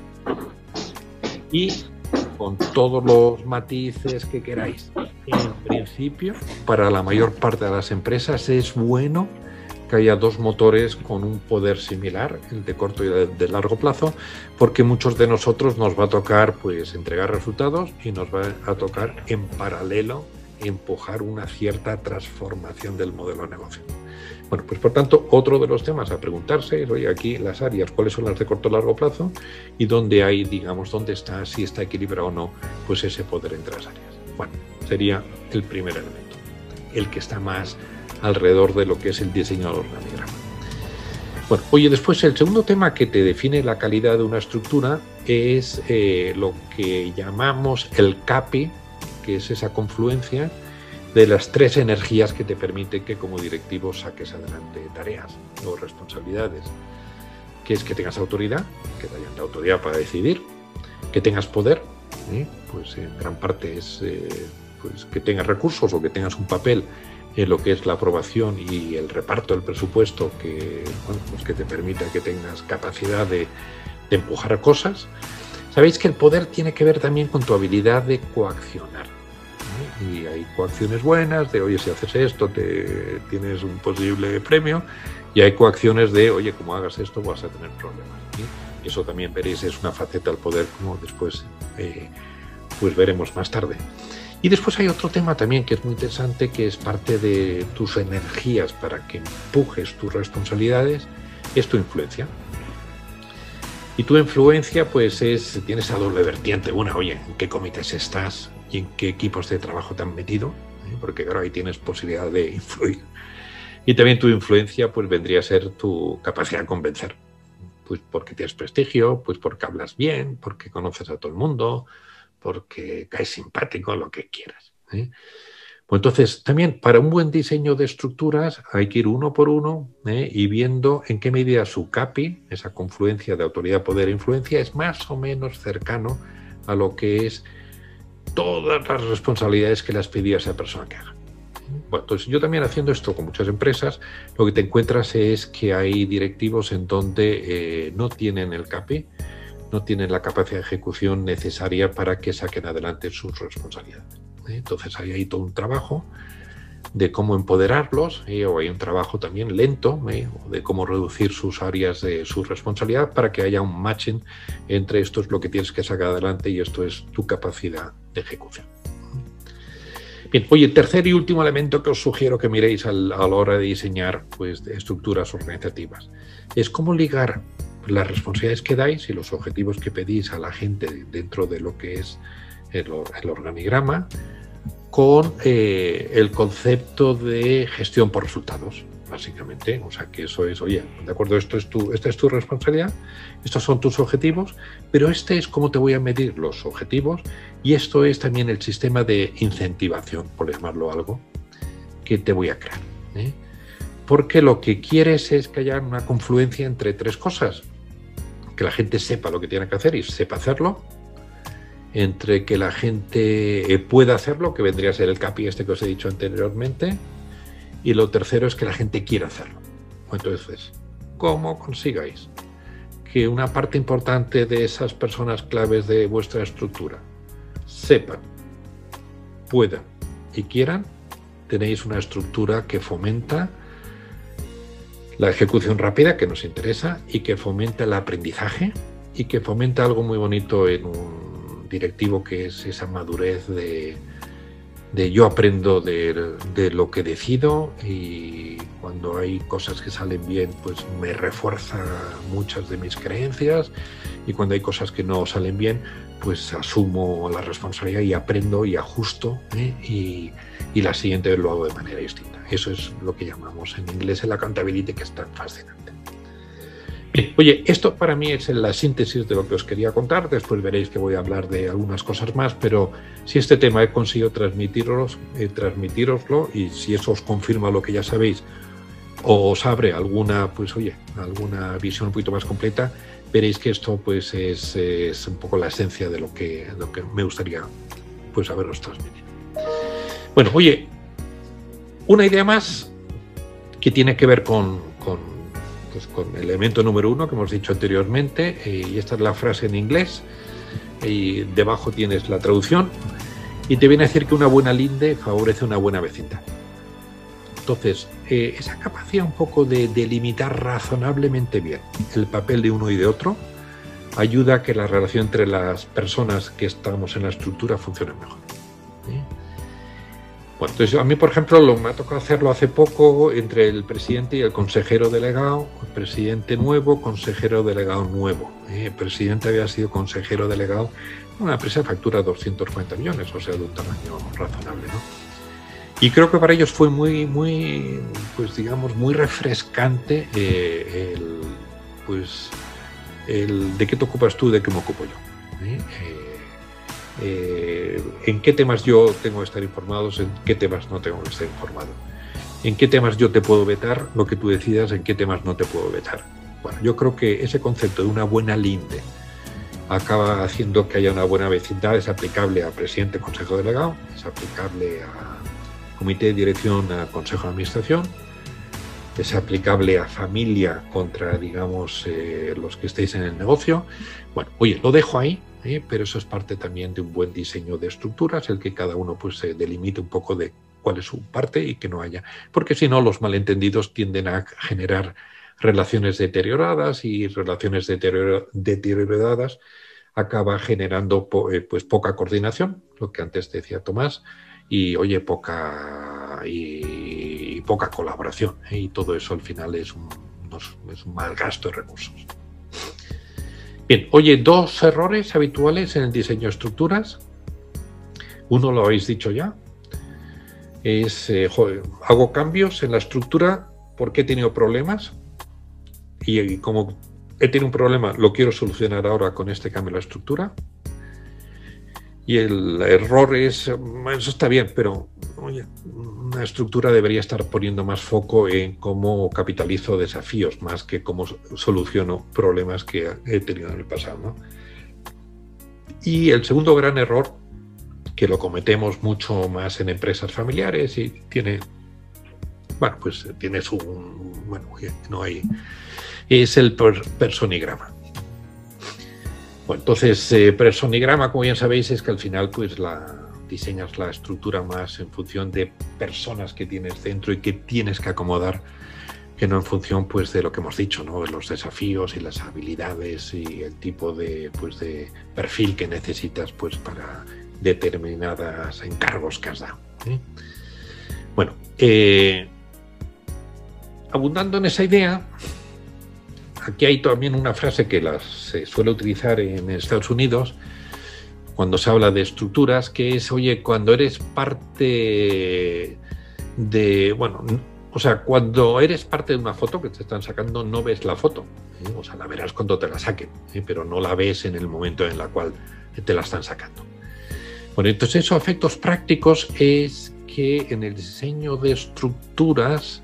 Y con todos los matices que queráis, en principio para la mayor parte de las empresas es bueno que haya dos motores con un poder similar, el de corto y el de largo plazo, porque muchos de nosotros nos va a tocar pues entregar resultados y nos va a tocar en paralelo empujar una cierta transformación del modelo de negocio. Bueno, pues por tanto, otro de los temas a preguntarse es, oye, aquí las áreas, ¿cuáles son las de corto o largo plazo? Y dónde hay, digamos, dónde está, si está equilibrado o no, pues ese poder entre las áreas. Bueno, sería el primer elemento, el que está más alrededor de lo que es el diseño del organigrama. Bueno, oye, después el segundo tema que te define la calidad de una estructura es eh, lo que llamamos el C A P I, que es esa confluencia de las tres energías que te permiten que como directivo saques adelante tareas o responsabilidades, que es que tengas autoridad, que te hayan dado autoridad para decidir, que tengas poder, ¿eh? pues en gran parte es eh, pues que tengas recursos o que tengas un papel en lo que es la aprobación y el reparto del presupuesto que, bueno, pues que te permita que tengas capacidad de, de empujar cosas. Sabéis que el poder tiene que ver también con tu habilidad de coaccionar. Y hay coacciones buenas de, oye, si haces esto te tienes un posible premio, y hay coacciones de, oye, como hagas esto vas a tener problemas. ¿sí? Eso también veréis, es una faceta del poder, como después eh, pues veremos más tarde. Y después hay otro tema también que es muy interesante, que es parte de tus energías para que empujes tus responsabilidades, es tu influencia. Y tu influencia pues es, tiene esa doble vertiente. Una, oye, ¿en qué comités estás y en qué equipos de trabajo te han metido? ¿Eh? Porque claro, ahí tienes posibilidad de influir. Y también tu influencia pues vendría a ser tu capacidad de convencer. Pues porque tienes prestigio, pues porque hablas bien, porque conoces a todo el mundo, porque caes simpático, lo que quieras. ¿eh? Pues entonces, también para un buen diseño de estructuras hay que ir uno por uno ¿eh? y viendo en qué medida su CAPI, esa confluencia de autoridad, poder e influencia, es más o menos cercano a lo que es todas las responsabilidades que le has pedido a esa persona que haga. Bueno, entonces yo también haciendo esto con muchas empresas, lo que te encuentras es que hay directivos en donde eh, no tienen el CAPI, no tienen la capacidad de ejecución necesaria para que saquen adelante sus responsabilidades. ¿eh? Entonces hay ahí todo un trabajo de cómo empoderarlos, ¿eh? o hay un trabajo también lento ¿eh? de cómo reducir sus áreas de su responsabilidad para que haya un matching entre esto es lo que tienes que sacar adelante y esto es tu capacidad de ejecución. Bien, oye, tercer y último elemento que os sugiero que miréis al, a la hora de diseñar pues, de estructuras organizativas es cómo ligar las responsabilidades que dais y los objetivos que pedís a la gente dentro de lo que es el, el organigrama con eh, el concepto de gestión por resultados, básicamente. O sea, que eso es, oye, de acuerdo, esto es tu, esta es tu responsabilidad, estos son tus objetivos, pero este es cómo te voy a medir los objetivos y esto es también el sistema de incentivación, por llamarlo algo, que te voy a crear. ¿eh? Porque lo que quieres es que haya una confluencia entre tres cosas. Que la gente sepa lo que tiene que hacer y sepa hacerlo, entre que la gente pueda hacerlo, que vendría a ser el CAPI este que os he dicho anteriormente, y lo tercero es que la gente quiera hacerlo. Entonces, ¿cómo consigáis que una parte importante de esas personas claves de vuestra estructura sepan, puedan y quieran? Tenéis una estructura que fomenta la ejecución rápida, que nos interesa, y que fomenta el aprendizaje, y que fomenta algo muy bonito en un directivo, que es esa madurez de, de yo aprendo de, de lo que decido, y cuando hay cosas que salen bien, pues me refuerza muchas de mis creencias, y cuando hay cosas que no salen bien, pues asumo la responsabilidad y aprendo y ajusto, ¿eh? y, y la siguiente vez lo hago de manera distinta. Eso es lo que llamamos en inglés el accountability, que es tan fascinante. Bien, oye, esto para mí es la síntesis de lo que os quería contar. Después veréis que voy a hablar de algunas cosas más, pero si este tema he conseguido transmitiros, eh, transmitiroslo, y si eso os confirma lo que ya sabéis o os abre alguna, pues oye, alguna visión un poquito más completa, veréis que esto pues es, es un poco la esencia de lo que, lo que me gustaría pues haberos transmitido. Bueno, oye, una idea más que tiene que ver con, con, pues con el elemento número uno que hemos dicho anteriormente, eh, y esta es la frase en inglés, y debajo tienes la traducción, y te viene a decir que una buena linde favorece una buena vecindad. Entonces, eh, esa capacidad un poco de delimitar razonablemente bien el papel de uno y de otro ayuda a que la relación entre las personas que estamos en la estructura funcione mejor. ¿eh? Bueno, entonces a mí, por ejemplo, lo, me ha tocado hacerlo hace poco entre el presidente y el consejero delegado, el presidente nuevo, consejero delegado nuevo. ¿eh? El presidente había sido consejero delegado en una empresa que factura doscientos cuarenta millones, o sea, de un tamaño razonable, ¿no? Y creo que para ellos fue muy, muy, pues digamos, muy refrescante eh, el, pues, el de qué te ocupas tú, de qué me ocupo yo. ¿eh? Eh, eh, en qué temas yo tengo que estar informados, en qué temas no tengo que estar informado. En qué temas yo te puedo vetar, lo que tú decidas, en qué temas no te puedo vetar. Bueno, yo creo que ese concepto de una buena linde acaba haciendo que haya una buena vecindad. Es aplicable a presidente, consejo delegado, es aplicable a comité de dirección, a consejo de administración, es aplicable a familia contra, digamos, eh, los que estéis en el negocio. Bueno, oye, lo dejo ahí, ¿eh? pero eso es parte también de un buen diseño de estructuras, el que cada uno pues se delimite un poco de cuál es su parte y que no haya, porque si no los malentendidos tienden a generar relaciones deterioradas, y relaciones deterior deterioradas acaba generando po eh, pues poca coordinación, lo que antes decía Tomás, y oye, poca y, y poca colaboración, ¿eh? Y todo eso al final es un, es un mal gasto de recursos. Bien, oye, dos errores habituales en el diseño de estructuras. Uno lo habéis dicho ya, es, eh, joder, hago cambios en la estructura porque he tenido problemas y, y como he tenido un problema lo quiero solucionar ahora con este cambio en la estructura. Y el error es, eso está bien, pero oye, una estructura debería estar poniendo más foco en cómo capitalizo desafíos más que cómo soluciono problemas que he tenido en el pasado, ¿no? Y el segundo gran error, que lo cometemos mucho más en empresas familiares y tiene, bueno, pues tiene su, bueno, no hay, es el personigrama. Bueno, entonces, eh, personigrama, como bien sabéis, es que al final pues la diseñas la estructura más en función de personas que tienes dentro y que tienes que acomodar, que no en función pues de lo que hemos dicho, ¿no? De los desafíos y las habilidades y el tipo de, pues, de perfil que necesitas pues para determinados encargos que has dado, ¿eh? Bueno, eh, abundando en esa idea, aquí hay también una frase que las, se suele utilizar en Estados Unidos cuando se habla de estructuras, que es, oye, cuando eres parte de, bueno, o sea, cuando eres parte de una foto que te están sacando, no ves la foto, ¿eh? O sea, la verás cuando te la saquen, ¿eh? Pero no la ves en el momento en el cual te la están sacando. Bueno, entonces esos efectos prácticos es que en el diseño de estructuras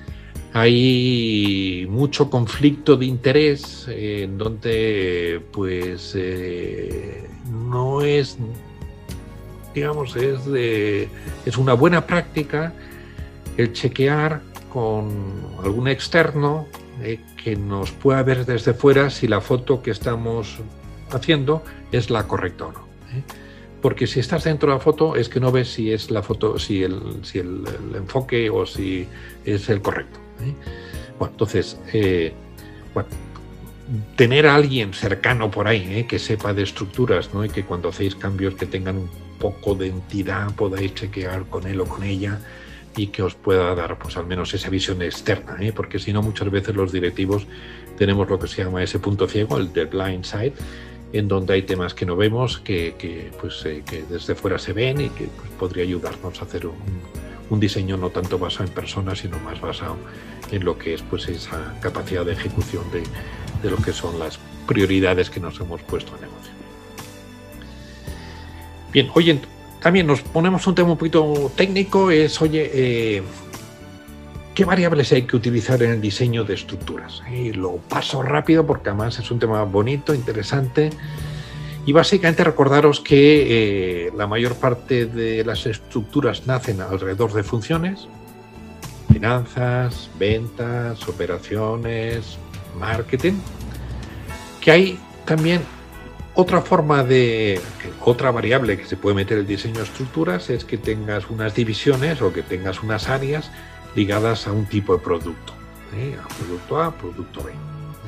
hay mucho conflicto de interés, eh, en donde pues eh, no es, digamos, es, de, es una buena práctica el chequear con algún externo eh, que nos pueda ver desde fuera si la foto que estamos haciendo es la correcta o no, ¿eh? Porque si estás dentro de la foto es que no ves si es la foto, si el, si el, el enfoque o si es el correcto, ¿eh? Bueno, entonces, eh, bueno, tener a alguien cercano por ahí, ¿eh? Que sepa de estructuras, ¿no? Y que cuando hacéis cambios que tengan un poco de entidad podáis chequear con él o con ella y que os pueda dar pues al menos esa visión externa, ¿eh? Porque si no, muchas veces los directivos tenemos lo que se llama ese punto ciego, el de blind side, en donde hay temas que no vemos, que, que, pues, eh, que desde fuera se ven y que pues, podría ayudarnos a hacer un, un diseño no tanto basado en personas, sino más basado en lo que es pues, esa capacidad de ejecución de, de lo que son las prioridades que nos hemos puesto en negocio. Bien, oye, también nos ponemos un tema un poquito técnico, es, oye, eh, ¿qué variables hay que utilizar en el diseño de estructuras? Y lo paso rápido porque además es un tema bonito, interesante. Y básicamente recordaros que eh, la mayor parte de las estructuras nacen alrededor de funciones, finanzas, ventas, operaciones, marketing, que hay también otra forma de, otra variable que se puede meter en el diseño de estructuras es que tengas unas divisiones o que tengas unas áreas ligadas a un tipo de producto, ¿eh? A producto A, producto B, ¿eh?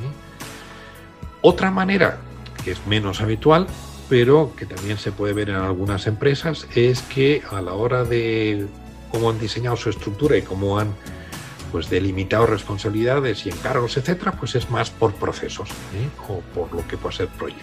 Otra manera, que es menos habitual, pero que también se puede ver en algunas empresas, es que a la hora de cómo han diseñado su estructura y cómo han pues, delimitado responsabilidades y encargos, etcétera, pues es más por procesos, ¿eh? O por lo que puede ser proyecto.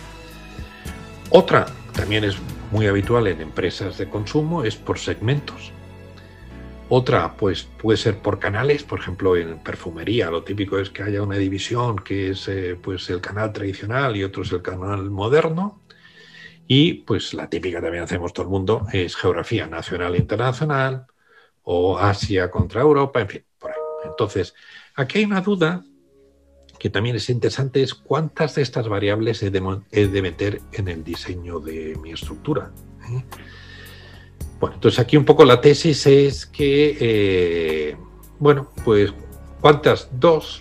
Otra, también es muy habitual en empresas de consumo, es por segmentos. Otra, pues puede ser por canales, por ejemplo, en perfumería, lo típico es que haya una división que es eh, pues el canal tradicional y otro es el canal moderno. Y pues la típica también hacemos todo el mundo es geografía nacional e internacional o Asia contra Europa, en fin, por ahí. Entonces, aquí hay una duda que también es interesante, es cuántas de estas variables he de, he de meter en el diseño de mi estructura, ¿eh? Bueno, entonces aquí un poco la tesis es que, eh, bueno, pues, ¿cuántas? Dos,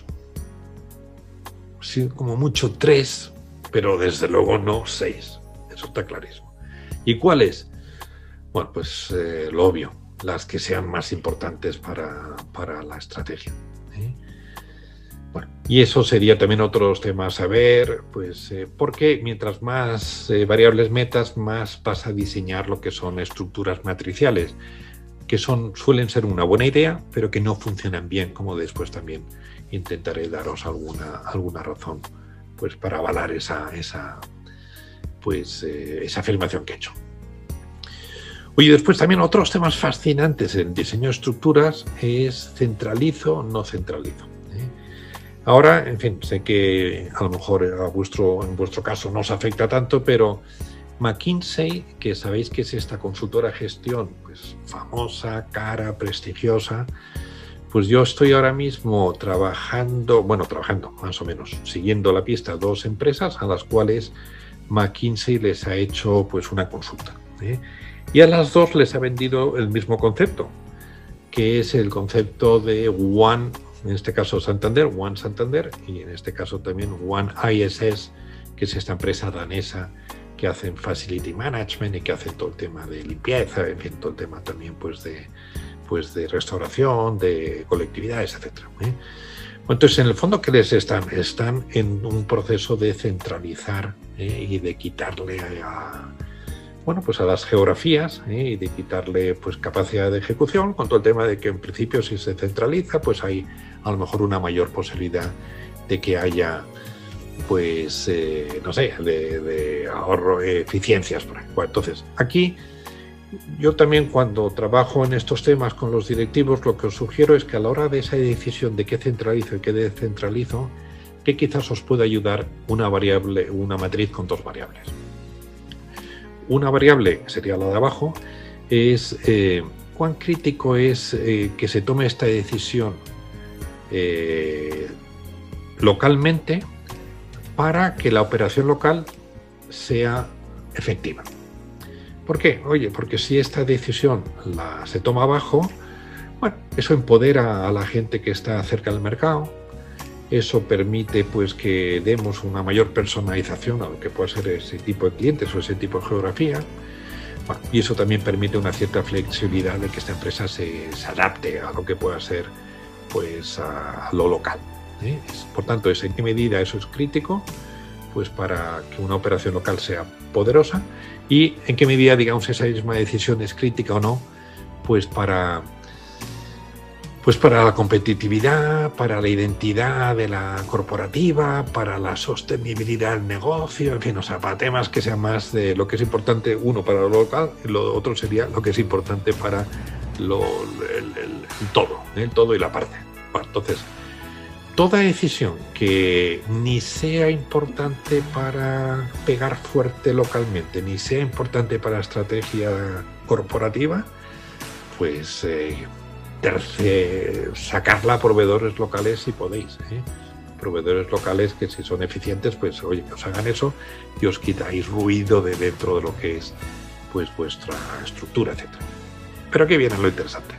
sí, como mucho tres, pero desde luego no seis, eso está clarísimo. ¿Y cuáles? Bueno, pues eh, lo obvio, las que sean más importantes para, para la estrategia, ¿eh? Y eso sería también otros temas a ver, pues eh, porque mientras más eh, variables metas, más vas a diseñar lo que son estructuras matriciales, que son, suelen ser una buena idea, pero que no funcionan bien, como después también intentaré daros alguna, alguna razón pues, para avalar esa, esa, pues, eh, esa afirmación que he hecho. Oye, después también otros temas fascinantes en diseño de estructuras es centralizo o no centralizo. Ahora, en fin, sé que a lo mejor a vuestro, en vuestro caso no os afecta tanto, pero McKinsey, que sabéis que es esta consultora de gestión pues, famosa, cara, prestigiosa, pues yo estoy ahora mismo trabajando, bueno, trabajando más o menos, siguiendo la pista dos empresas a las cuales McKinsey les ha hecho pues una consulta, ¿eh? Y a las dos les ha vendido el mismo concepto, que es el concepto de One, en este caso Santander, One Santander, y en este caso también One I S S, que es esta empresa danesa que hacen facility management y que hacen todo el tema de limpieza, en fin, todo el tema también pues de, pues de restauración, de colectividades, etcétera, ¿eh? Entonces, en el fondo, ¿qué les están? Están en un proceso de centralizar ¿eh? y de quitarle a, bueno, pues a las geografías ¿eh? y de quitarle pues capacidad de ejecución, con todo el tema de que en principio si se centraliza, pues hay a lo mejor una mayor posibilidad de que haya pues, eh, no sé, de, de ahorro, eh, eficiencias. Por ejemplo. Entonces, aquí yo también cuando trabajo en estos temas con los directivos, lo que os sugiero es que a la hora de esa decisión de qué centralizo y qué descentralizo, que quizás os pueda ayudar una variable, una matriz con dos variables. Una variable, que sería la de abajo, es eh, cuán crítico es eh, que se tome esta decisión eh, localmente para que la operación local sea efectiva. ¿Por qué? Oye, porque si esta decisión la, se toma abajo, bueno, eso empodera a la gente que está cerca del mercado, eso permite pues que demos una mayor personalización a lo que puede ser ese tipo de clientes o ese tipo de geografía, bueno, y eso también permite una cierta flexibilidad de que esta empresa se, se adapte a lo que pueda ser pues a, a lo local, ¿eh? Por tanto, ¿en qué medida eso es crítico? Pues para que una operación local sea poderosa, y en qué medida, digamos, esa misma decisión es crítica o no, pues para, pues para la competitividad, para la identidad de la corporativa, para la sostenibilidad del negocio, en fin, o sea, para temas que sean más de lo que es importante, uno para lo local, y lo otro sería lo que es importante para lo, el, el, el todo, el todo y la parte. Bueno, entonces, toda decisión que ni sea importante para pegar fuerte localmente, ni sea importante para la estrategia corporativa, pues eh, terce, sacarla a proveedores locales si podéis. ¿eh? Proveedores locales que si son eficientes, pues oye, que os hagan eso y os quitáis ruido de dentro de lo que es pues vuestra estructura, etcétera. Pero aquí viene lo interesante.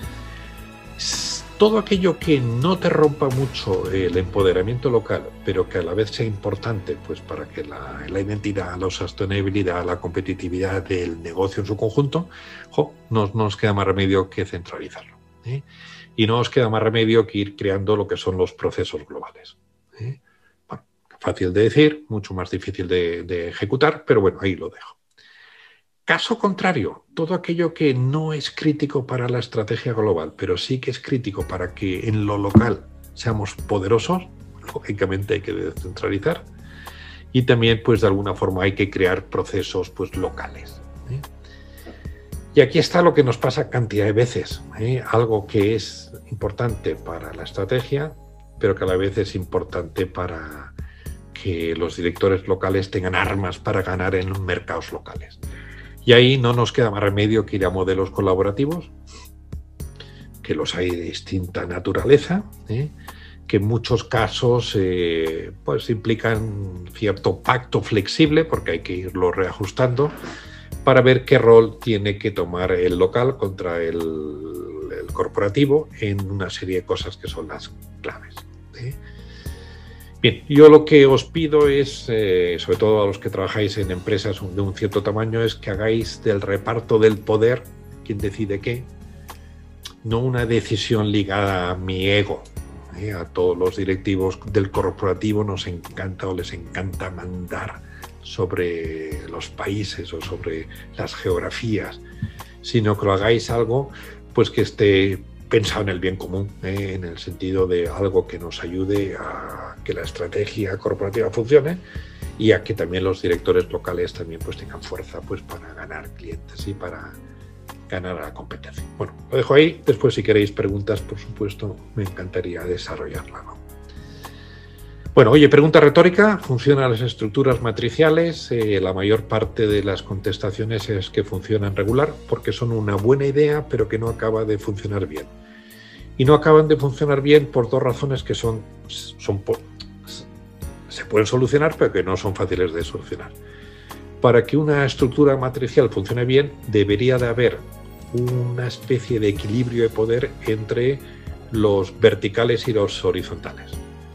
Todo aquello que no te rompa mucho el empoderamiento local, pero que a la vez sea importante pues, para que la, la identidad, la sostenibilidad, la competitividad del negocio en su conjunto, jo, no, no nos queda más remedio que centralizarlo. ¿eh? Y no os queda más remedio que ir creando lo que son los procesos globales. ¿eh? Bueno, fácil de decir, mucho más difícil de, de ejecutar, pero bueno, ahí lo dejo. Caso contrario, todo aquello que no es crítico para la estrategia global, pero sí que es crítico para que en lo local seamos poderosos, lógicamente hay que descentralizar y también pues de alguna forma hay que crear procesos pues locales. ¿eh? Y aquí está lo que nos pasa cantidad de veces, ¿eh? algo que es importante para la estrategia, pero que a la vez es importante para que los directores locales tengan armas para ganar en mercados locales. Y ahí no nos queda más remedio que ir a modelos colaborativos, que los hay de distinta naturaleza, ¿eh? que en muchos casos eh, pues implican cierto pacto flexible, porque hay que irlo reajustando, para ver qué rol tiene que tomar el local contra el, el corporativo en una serie de cosas que son las claves. ¿eh? Bien, yo lo que os pido es, eh, sobre todo a los que trabajáis en empresas de un cierto tamaño, es que hagáis del reparto del poder, quién decide qué, no una decisión ligada a mi ego, ¿eh? A todos los directivos del corporativo nos encanta o les encanta mandar sobre los países o sobre las geografías, sino que lo hagáis algo pues que esté pensado en el bien común, ¿eh? En el sentido de algo que nos ayude a que la estrategia corporativa funcione y a que también los directores locales también pues tengan fuerza pues para ganar clientes y para ganar a la competencia. Bueno, lo dejo ahí. Después, si queréis preguntas, por supuesto, me encantaría desarrollarla, ¿no? Bueno, oye, pregunta retórica. ¿Funcionan las estructuras matriciales? Eh, la mayor parte de las contestaciones es que funcionan regular porque son una buena idea, pero que no acaba de funcionar bien. Y no acaban de funcionar bien por dos razones que son, son se pueden solucionar, pero que no son fáciles de solucionar. Para que una estructura matricial funcione bien, debería de haber una especie de equilibrio de poder entre los verticales y los horizontales.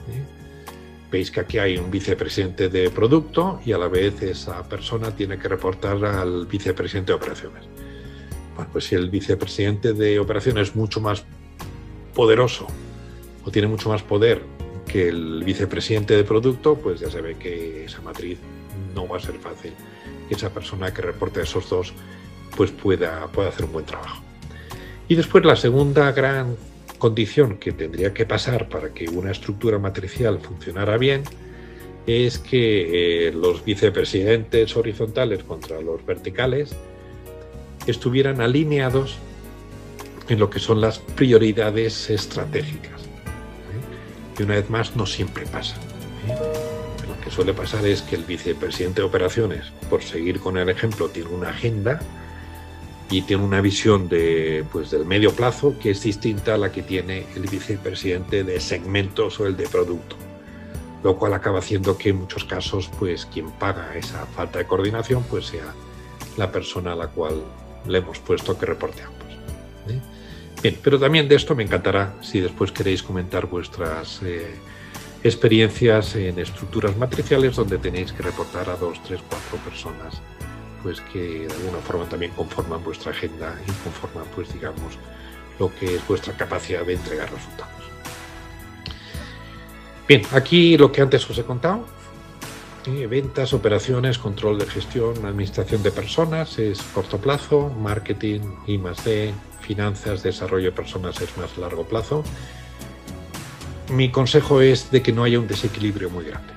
Veis que aquí hay un vicepresidente de producto y a la vez esa persona tiene que reportar al vicepresidente de operaciones. Bueno, pues si el vicepresidente de operaciones es mucho más poderoso o tiene mucho más poder que el vicepresidente de producto, pues ya se ve que esa matriz no va a ser fácil que esa persona que reporte a esos dos pues pueda, pueda hacer un buen trabajo. Y después la segunda gran condición que tendría que pasar para que una estructura matricial funcionara bien es que eh, los vicepresidentes horizontales contra los verticales estuvieran alineados en lo que son las prioridades estratégicas. ¿eh? Y una vez más, no siempre pasa. ¿eh? Lo que suele pasar es que el vicepresidente de operaciones, por seguir con el ejemplo, tiene una agenda y tiene una visión de, pues, del medio plazo que es distinta a la que tiene el vicepresidente de segmentos o el de producto, lo cual acaba haciendo que en muchos casos pues, quien paga esa falta de coordinación pues, sea la persona a la cual le hemos puesto que reporte a ambos. ¿eh? Bien, pero también de esto me encantará si después queréis comentar vuestras eh, experiencias en estructuras matriciales donde tenéis que reportar a dos, tres, cuatro personas pues que de alguna forma también conforman vuestra agenda y conforman, pues digamos, lo que es vuestra capacidad de entregar resultados. Bien, aquí lo que antes os he contado, eh, ventas, operaciones, control de gestión, administración de personas es corto plazo, marketing, I más D, finanzas, desarrollo de personas es más largo plazo. Mi consejo es de que no haya un desequilibrio muy grande.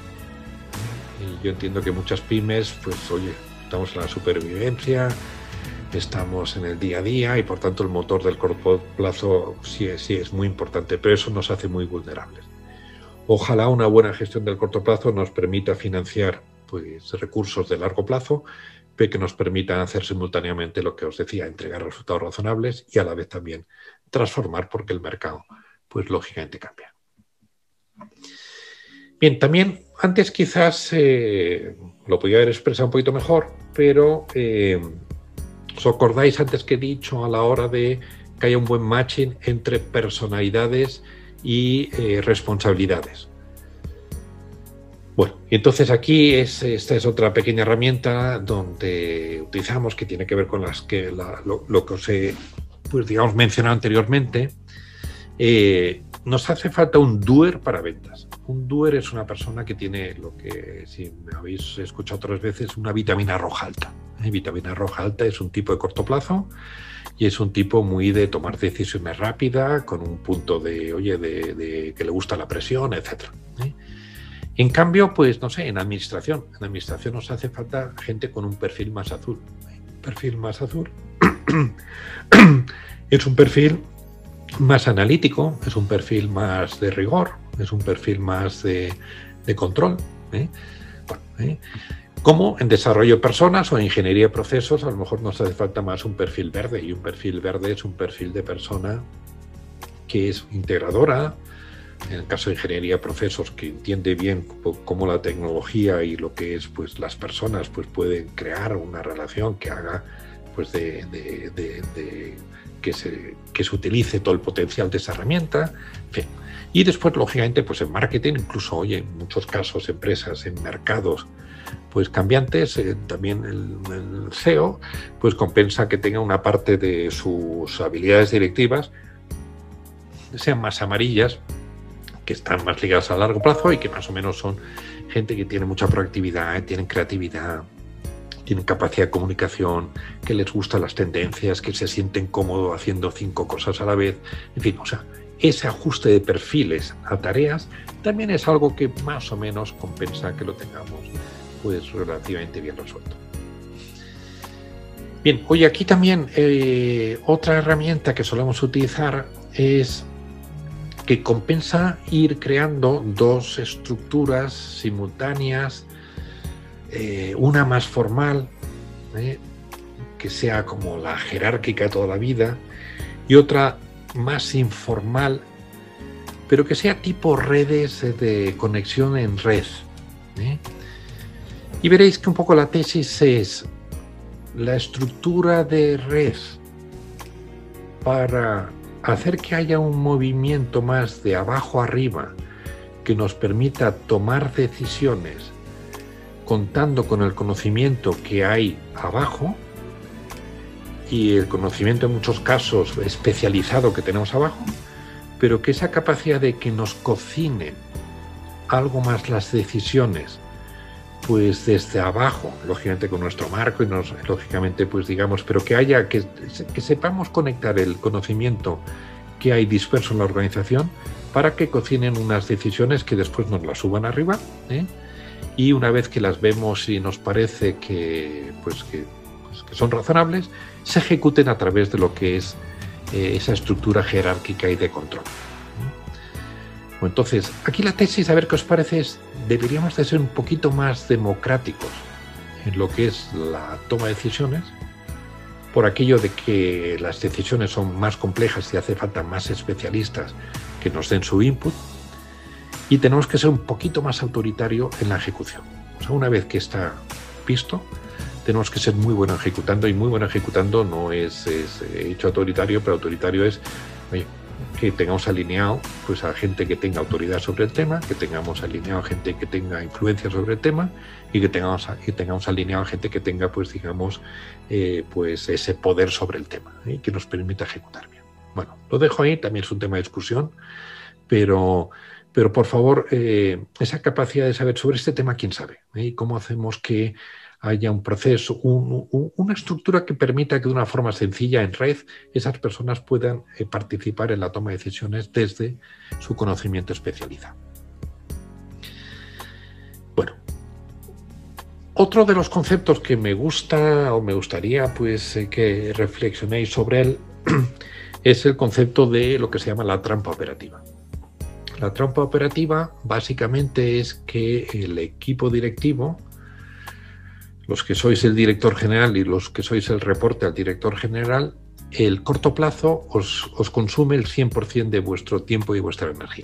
Y yo entiendo que muchas pymes, pues oye, estamos en la supervivencia, estamos en el día a día y por tanto el motor del corto plazo sí es, sí es muy importante, pero eso nos hace muy vulnerables. Ojalá una buena gestión del corto plazo nos permita financiar pues, recursos de largo plazo, pero que nos permitan hacer simultáneamente lo que os decía, entregar resultados razonables y a la vez también transformar porque el mercado pues lógicamente cambia. Bien, también antes quizás eh, lo podía haber expresado un poquito mejor, pero eh, ¿os acordáis antes que he dicho a la hora de que haya un buen matching entre personalidades y eh, responsabilidades? Bueno, y entonces aquí es, esta es otra pequeña herramienta donde utilizamos que tiene que ver con las que la, lo, lo que os he pues, digamos, mencionado anteriormente. Eh, nos hace falta un doer para ventas. Un doer es una persona que tiene lo que, si me habéis escuchado otras veces, una vitamina roja alta. ¿Eh? Vitamina roja alta es un tipo de corto plazo y es un tipo muy de tomar decisiones rápidas, con un punto de, oye, de, de que le gusta la presión, etcétera. ¿Eh? En cambio, pues no sé, en administración, en administración nos hace falta gente con un perfil más azul. ¿Eh? Perfil más azul es un perfil más analítico, es un perfil más de rigor, es un perfil más de, de control. ¿eh? Bueno, ¿eh? Como en desarrollo de personas o en ingeniería de procesos, a lo mejor nos hace falta más un perfil verde, y un perfil verde es un perfil de persona que es integradora, en el caso de ingeniería de procesos, que entiende bien cómo la tecnología y lo que es pues las personas pues pueden crear una relación que haga pues de, de, de, de que se, que se utilice todo el potencial de esa herramienta, en fin. Y después, lógicamente, pues en marketing, incluso hoy en muchos casos, empresas en mercados pues cambiantes, eh, también el, el C E O pues compensa que tenga una parte de sus habilidades directivas sean más amarillas que están más ligadas a largo plazo y que más o menos son gente que tiene mucha proactividad, tienen creatividad, tienen capacidad de comunicación, que les gustan las tendencias, que se sienten cómodos haciendo cinco cosas a la vez. En fin, o sea, ese ajuste de perfiles a tareas también es algo que más o menos compensa que lo tengamos pues relativamente bien resuelto. Bien, oye, aquí también eh, otra herramienta que solemos utilizar es que compensa ir creando dos estructuras simultáneas, eh, una más formal, eh, que sea como la jerárquica de toda la vida, y otra más informal, pero que sea tipo redes de conexión en red. ¿eh? Y veréis que un poco la tesis es la estructura de red para hacer que haya un movimiento más de abajo arriba que nos permita tomar decisiones contando con el conocimiento que hay abajo y el conocimiento en muchos casos especializado que tenemos abajo, pero que esa capacidad de que nos cocinen algo más las decisiones pues desde abajo, lógicamente con nuestro marco y nos, lógicamente pues digamos, pero que haya, que, que sepamos conectar el conocimiento que hay disperso en la organización para que cocinen unas decisiones que después nos las suban arriba, ¿eh? Y una vez que las vemos y nos parece que, pues que, pues que son razonables, se ejecuten a través de lo que es eh, esa estructura jerárquica y de control. Bueno, entonces, aquí la tesis, a ver qué os parece, es deberíamos de ser un poquito más democráticos en lo que es la toma de decisiones, por aquello de que las decisiones son más complejas y hace falta más especialistas que nos den su input, y tenemos que ser un poquito más autoritario en la ejecución. O sea, una vez que está visto, tenemos que ser muy bueno ejecutando, y muy bueno ejecutando no es, es he dicho autoritario, pero autoritario es, oye, que tengamos alineado pues a gente que tenga autoridad sobre el tema, que tengamos alineado a gente que tenga influencia sobre el tema y que tengamos, que tengamos alineado a gente que tenga pues digamos eh, pues ese poder sobre el tema, ¿eh? Que nos permita ejecutar bien. Bueno, lo dejo ahí, también es un tema de discusión, pero, pero por favor eh, esa capacidad de saber sobre este tema, quién sabe, ¿eh? Y cómo hacemos que haya un proceso, un, un, una estructura que permita que de una forma sencilla en red esas personas puedan eh, participar en la toma de decisiones desde su conocimiento especializado. Bueno, otro de los conceptos que me gusta o me gustaría pues eh, que reflexionéis sobre él es el concepto de lo que se llama la trampa operativa. La trampa operativa básicamente es que el equipo directivo, los que sois el director general y los que sois el reporte al director general, el corto plazo os, os consume el cien por cien de vuestro tiempo y vuestra energía.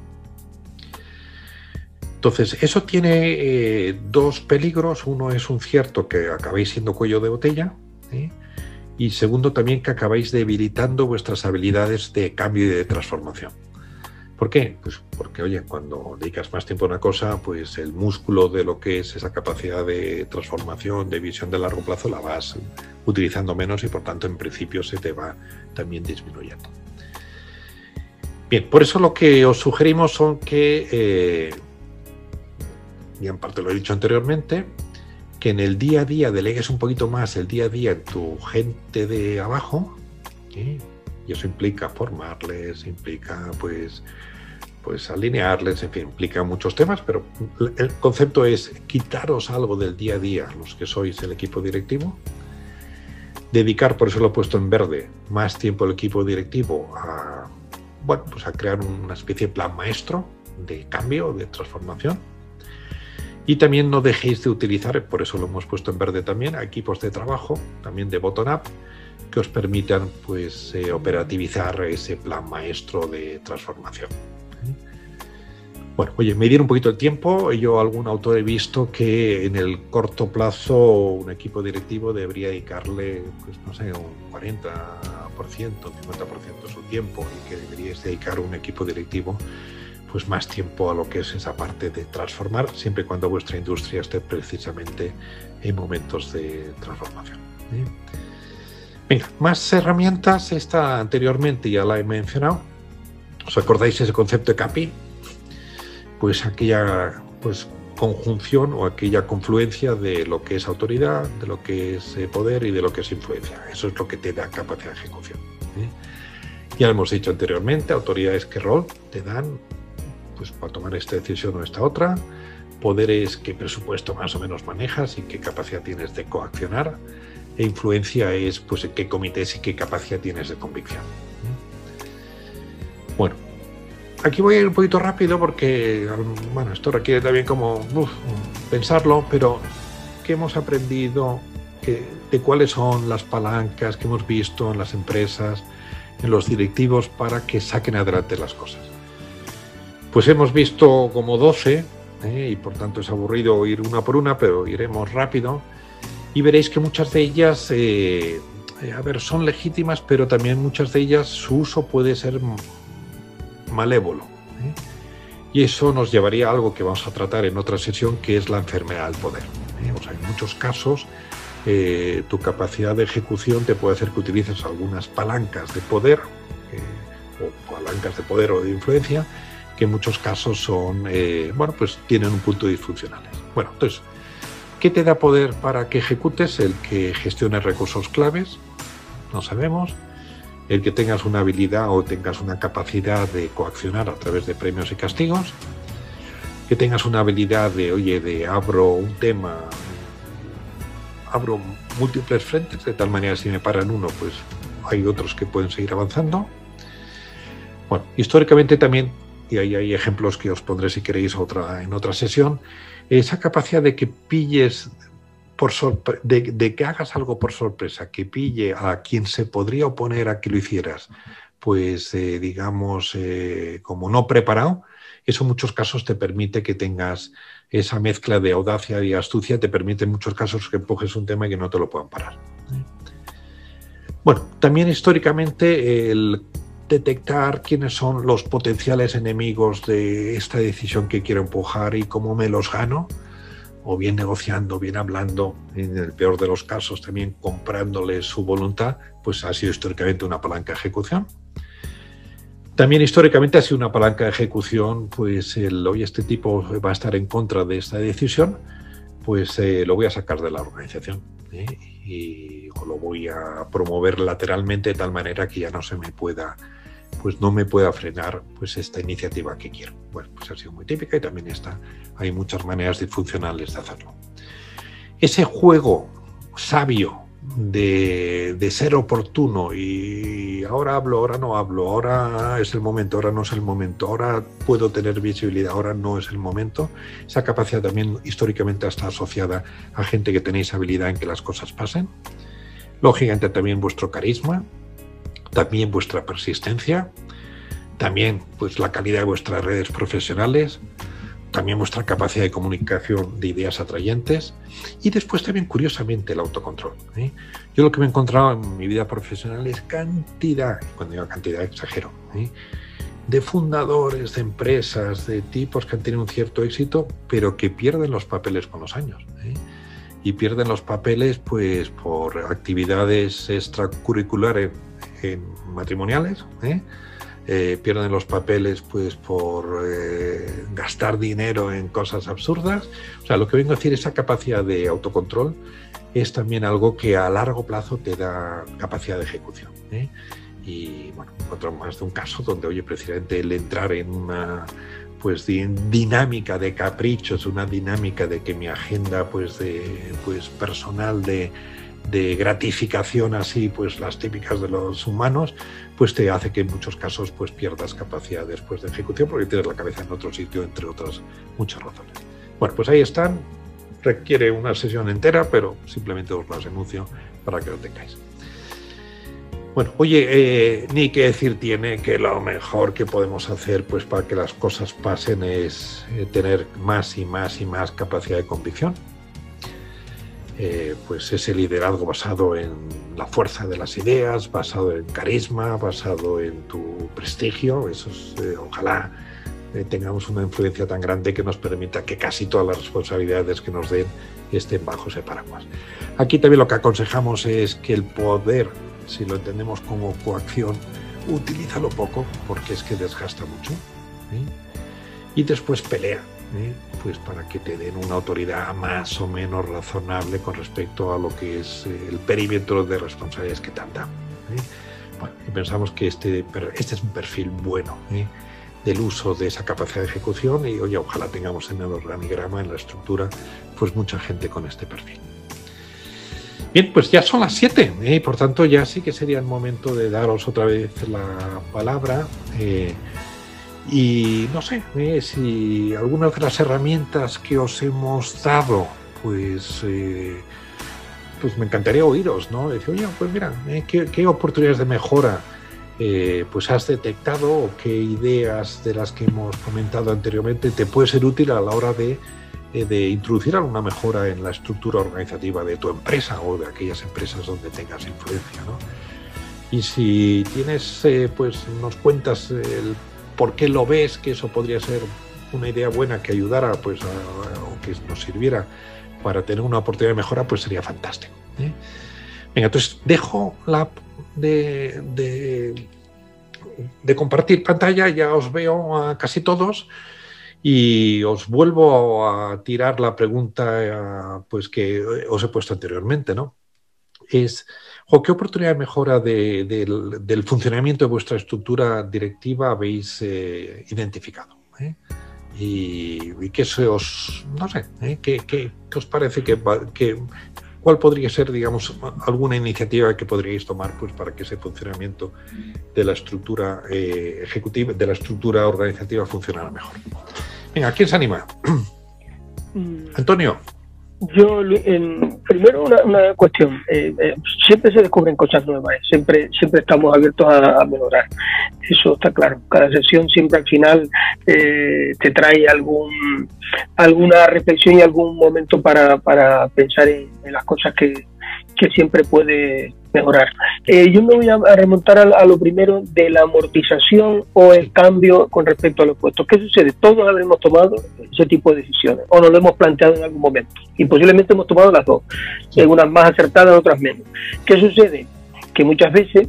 Entonces, eso tiene eh, dos peligros. Uno es un cierto que acabáis siendo cuello de botella, ¿eh? Y segundo también que acabáis debilitando vuestras habilidades de cambio y de transformación. ¿Por qué? Pues porque, oye, cuando dedicas más tiempo a una cosa, pues el músculo de lo que es esa capacidad de transformación, de visión de largo plazo, la vas utilizando menos y, por tanto, en principio se te va también disminuyendo. Bien, por eso lo que os sugerimos son que, eh, y en parte lo he dicho anteriormente, que en el día a día delegues un poquito más el día a día en tu gente de abajo, ¿eh? Y eso implica formarles, implica, pues, pues alinearles, en fin, implica muchos temas, pero el concepto es quitaros algo del día a día, los que sois el equipo directivo, dedicar, por eso lo he puesto en verde, más tiempo el equipo directivo a, bueno, pues a crear una especie de plan maestro de cambio, de transformación, y también no dejéis de utilizar, por eso lo hemos puesto en verde también, a equipos de trabajo, también de bottom-up, que os permitan pues eh, operativizar ese plan maestro de transformación. Bueno, oye, medir un poquito el tiempo. Yo algún autor he visto que en el corto plazo un equipo directivo debería dedicarle, pues no sé, un cuarenta por ciento, un cincuenta por ciento de su tiempo, y que deberíais dedicar un equipo directivo pues más tiempo a lo que es esa parte de transformar, siempre y cuando vuestra industria esté precisamente en momentos de transformación, ¿eh? Venga, más herramientas. Esta anteriormente ya la he mencionado. ¿Os acordáis ese concepto de C A P I? pues aquella pues, conjunción o aquella confluencia de lo que es autoridad, de lo que es eh, poder y de lo que es influencia. Eso es lo que te da capacidad de ejecución. ¿eh? Ya lo hemos dicho anteriormente, autoridades qué rol te dan pues, para tomar esta decisión o esta otra, poderes qué presupuesto más o menos manejas y qué capacidad tienes de coaccionar, e influencia es pues, qué comités y qué capacidad tienes de convicción. ¿eh? Bueno, aquí voy a ir un poquito rápido porque, bueno, esto requiere también como uf, pensarlo, pero ¿qué hemos aprendido que, de cuáles son las palancas que hemos visto en las empresas, en los directivos para que saquen adelante las cosas? Pues hemos visto como doce, ¿eh? y por tanto es aburrido ir una por una, pero iremos rápido y veréis que muchas de ellas, eh, a ver, son legítimas, pero también muchas de ellas su uso puede ser malévolo. ¿eh? Y eso nos llevaría a algo que vamos a tratar en otra sesión, que es la enfermedad del poder. ¿eh? O sea, en muchos casos eh, tu capacidad de ejecución te puede hacer que utilices algunas palancas de poder, eh, o palancas de poder o de influencia, que en muchos casos son, eh, bueno, pues tienen un punto disfuncionales. Bueno, entonces, ¿qué te da poder para que ejecutes? El que gestiones recursos claves, no sabemos. El que tengas una habilidad o tengas una capacidad de coaccionar a través de premios y castigos, que tengas una habilidad de, oye, de abro un tema, abro múltiples frentes, de tal manera si me paran uno, pues hay otros que pueden seguir avanzando. Bueno, históricamente también, y ahí hay ejemplos que os pondré si queréis otra, en otra sesión, esa capacidad de que pilles por sorpre- de, de que hagas algo por sorpresa, que pille a quien se podría oponer a que lo hicieras, pues eh, digamos, eh, como no preparado, eso en muchos casos te permite que tengas esa mezcla de audacia y astucia, te permite en muchos casos que empujes un tema y que no te lo puedan parar. Bueno, también históricamente el detectar quiénes son los potenciales enemigos de esta decisión que quiero empujar y cómo me los gano, o bien negociando, bien hablando, en el peor de los casos también comprándoles su voluntad, pues ha sido históricamente una palanca de ejecución. También históricamente ha sido una palanca de ejecución, pues el, hoy este tipo va a estar en contra de esta decisión, pues eh, lo voy a sacar de la organización ¿eh? y o lo voy a promover lateralmente de tal manera que ya no se me pueda, pues no me pueda frenar pues esta iniciativa que quiero. Bueno, pues ha sido muy típica y también está, hay muchas maneras disfuncionales de hacerlo. Ese juego sabio de, de ser oportuno y ahora hablo, ahora no hablo, ahora es el momento, ahora no es el momento, ahora puedo tener visibilidad, ahora no es el momento, esa capacidad también históricamente está asociada a gente que tenéis habilidad en que las cosas pasen. Lógicamente también vuestro carisma, también vuestra persistencia, también pues la calidad de vuestras redes profesionales, también vuestra capacidad de comunicación de ideas atrayentes y después también, curiosamente, el autocontrol. ¿eh? Yo lo que me he encontrado en mi vida profesional es cantidad, cuando digo cantidad exagero, ¿eh? de fundadores, de empresas, de tipos que han tenido un cierto éxito, pero que pierden los papeles con los años. ¿eh? Y pierden los papeles pues por actividades extracurriculares en matrimoniales, ¿eh? Eh, pierden los papeles pues por eh, gastar dinero en cosas absurdas. O sea, lo que vengo a decir, esa capacidad de autocontrol es también algo que a largo plazo te da capacidad de ejecución. ¿eh? Y bueno, encuentro más de un caso donde, oye, precisamente el entrar en una pues dinámica de caprichos, una dinámica de que mi agenda pues de pues personal de de gratificación así, pues las típicas de los humanos, pues te hace que en muchos casos pues pierdas capacidad después de ejecución porque tienes la cabeza en otro sitio, entre otras muchas razones. Bueno, pues ahí están, requiere una sesión entera, pero simplemente os las anuncio para que lo tengáis. Bueno, oye, eh, ni qué decir tiene que lo mejor que podemos hacer pues para que las cosas pasen es eh, tener más y más y más capacidad de convicción. Eh, pues ese liderazgo basado en la fuerza de las ideas, basado en carisma, basado en tu prestigio. Eso es, eh, ojalá eh, tengamos una influencia tan grande que nos permita que casi todas las responsabilidades que nos den estén bajo ese paraguas. Aquí también lo que aconsejamos es que el poder, si lo entendemos como coacción, utilízalo poco porque es que desgasta mucho. ¿sí? y después pelea, ¿eh? Pues para que te den una autoridad más o menos razonable con respecto a lo que es el perímetro de responsabilidades que te han dado, ¿eh? Bueno, y pensamos que este, este es un perfil bueno, ¿eh? Del uso de esa capacidad de ejecución, y oye, ojalá tengamos en el organigrama, en la estructura, pues mucha gente con este perfil. Bien, pues ya son las siete, ¿eh? Por tanto ya sí que sería el momento de daros otra vez la palabra, eh, y no sé eh, si algunas de las herramientas que os hemos dado, pues, eh, pues me encantaría oíros, ¿no? Decir, oye, pues mira, eh, ¿qué, qué oportunidades de mejora eh, pues has detectado, o qué ideas de las que hemos comentado anteriormente te puede ser útil a la hora de de introducir alguna mejora en la estructura organizativa de tu empresa o de aquellas empresas donde tengas influencia, ¿no? Y si tienes, eh, pues nos cuentas el por qué lo ves, que eso podría ser una idea buena que ayudara, pues, a, o que nos sirviera para tener una oportunidad de mejora, pues sería fantástico, ¿eh? Venga, entonces dejo la de, de, de compartir pantalla, ya os veo a casi todos. Y os vuelvo a tirar la pregunta pues que os he puesto anteriormente, ¿no? Es, ¿qué oportunidad de mejora de, de, del, del funcionamiento de vuestra estructura directiva habéis eh, identificado? ¿eh? Y, y qué se os, no sé, ¿eh? ¿Qué, qué, qué os parece que, que cuál podría ser, digamos, alguna iniciativa que podríais tomar, pues, para que ese funcionamiento de la estructura eh, ejecutiva, de la estructura organizativa funcionara mejor? Venga, ¿quién se anima? Antonio. Yo, en, primero una, una cuestión, eh, eh, siempre se descubren cosas nuevas, siempre siempre estamos abiertos a, a mejorar, eso está claro. Cada sesión siempre al final eh, te trae algún alguna reflexión y algún momento para, para pensar en, en las cosas que, que siempre puede mejorar. Eh, yo me voy a, a remontar a, a lo primero de la amortización o el cambio con respecto a los puestos. ¿Qué sucede? Todos habremos tomado ese tipo de decisiones o nos lo hemos planteado en algún momento y posiblemente hemos tomado las dos, algunas más acertadas, otras menos. ¿Qué sucede? Que muchas veces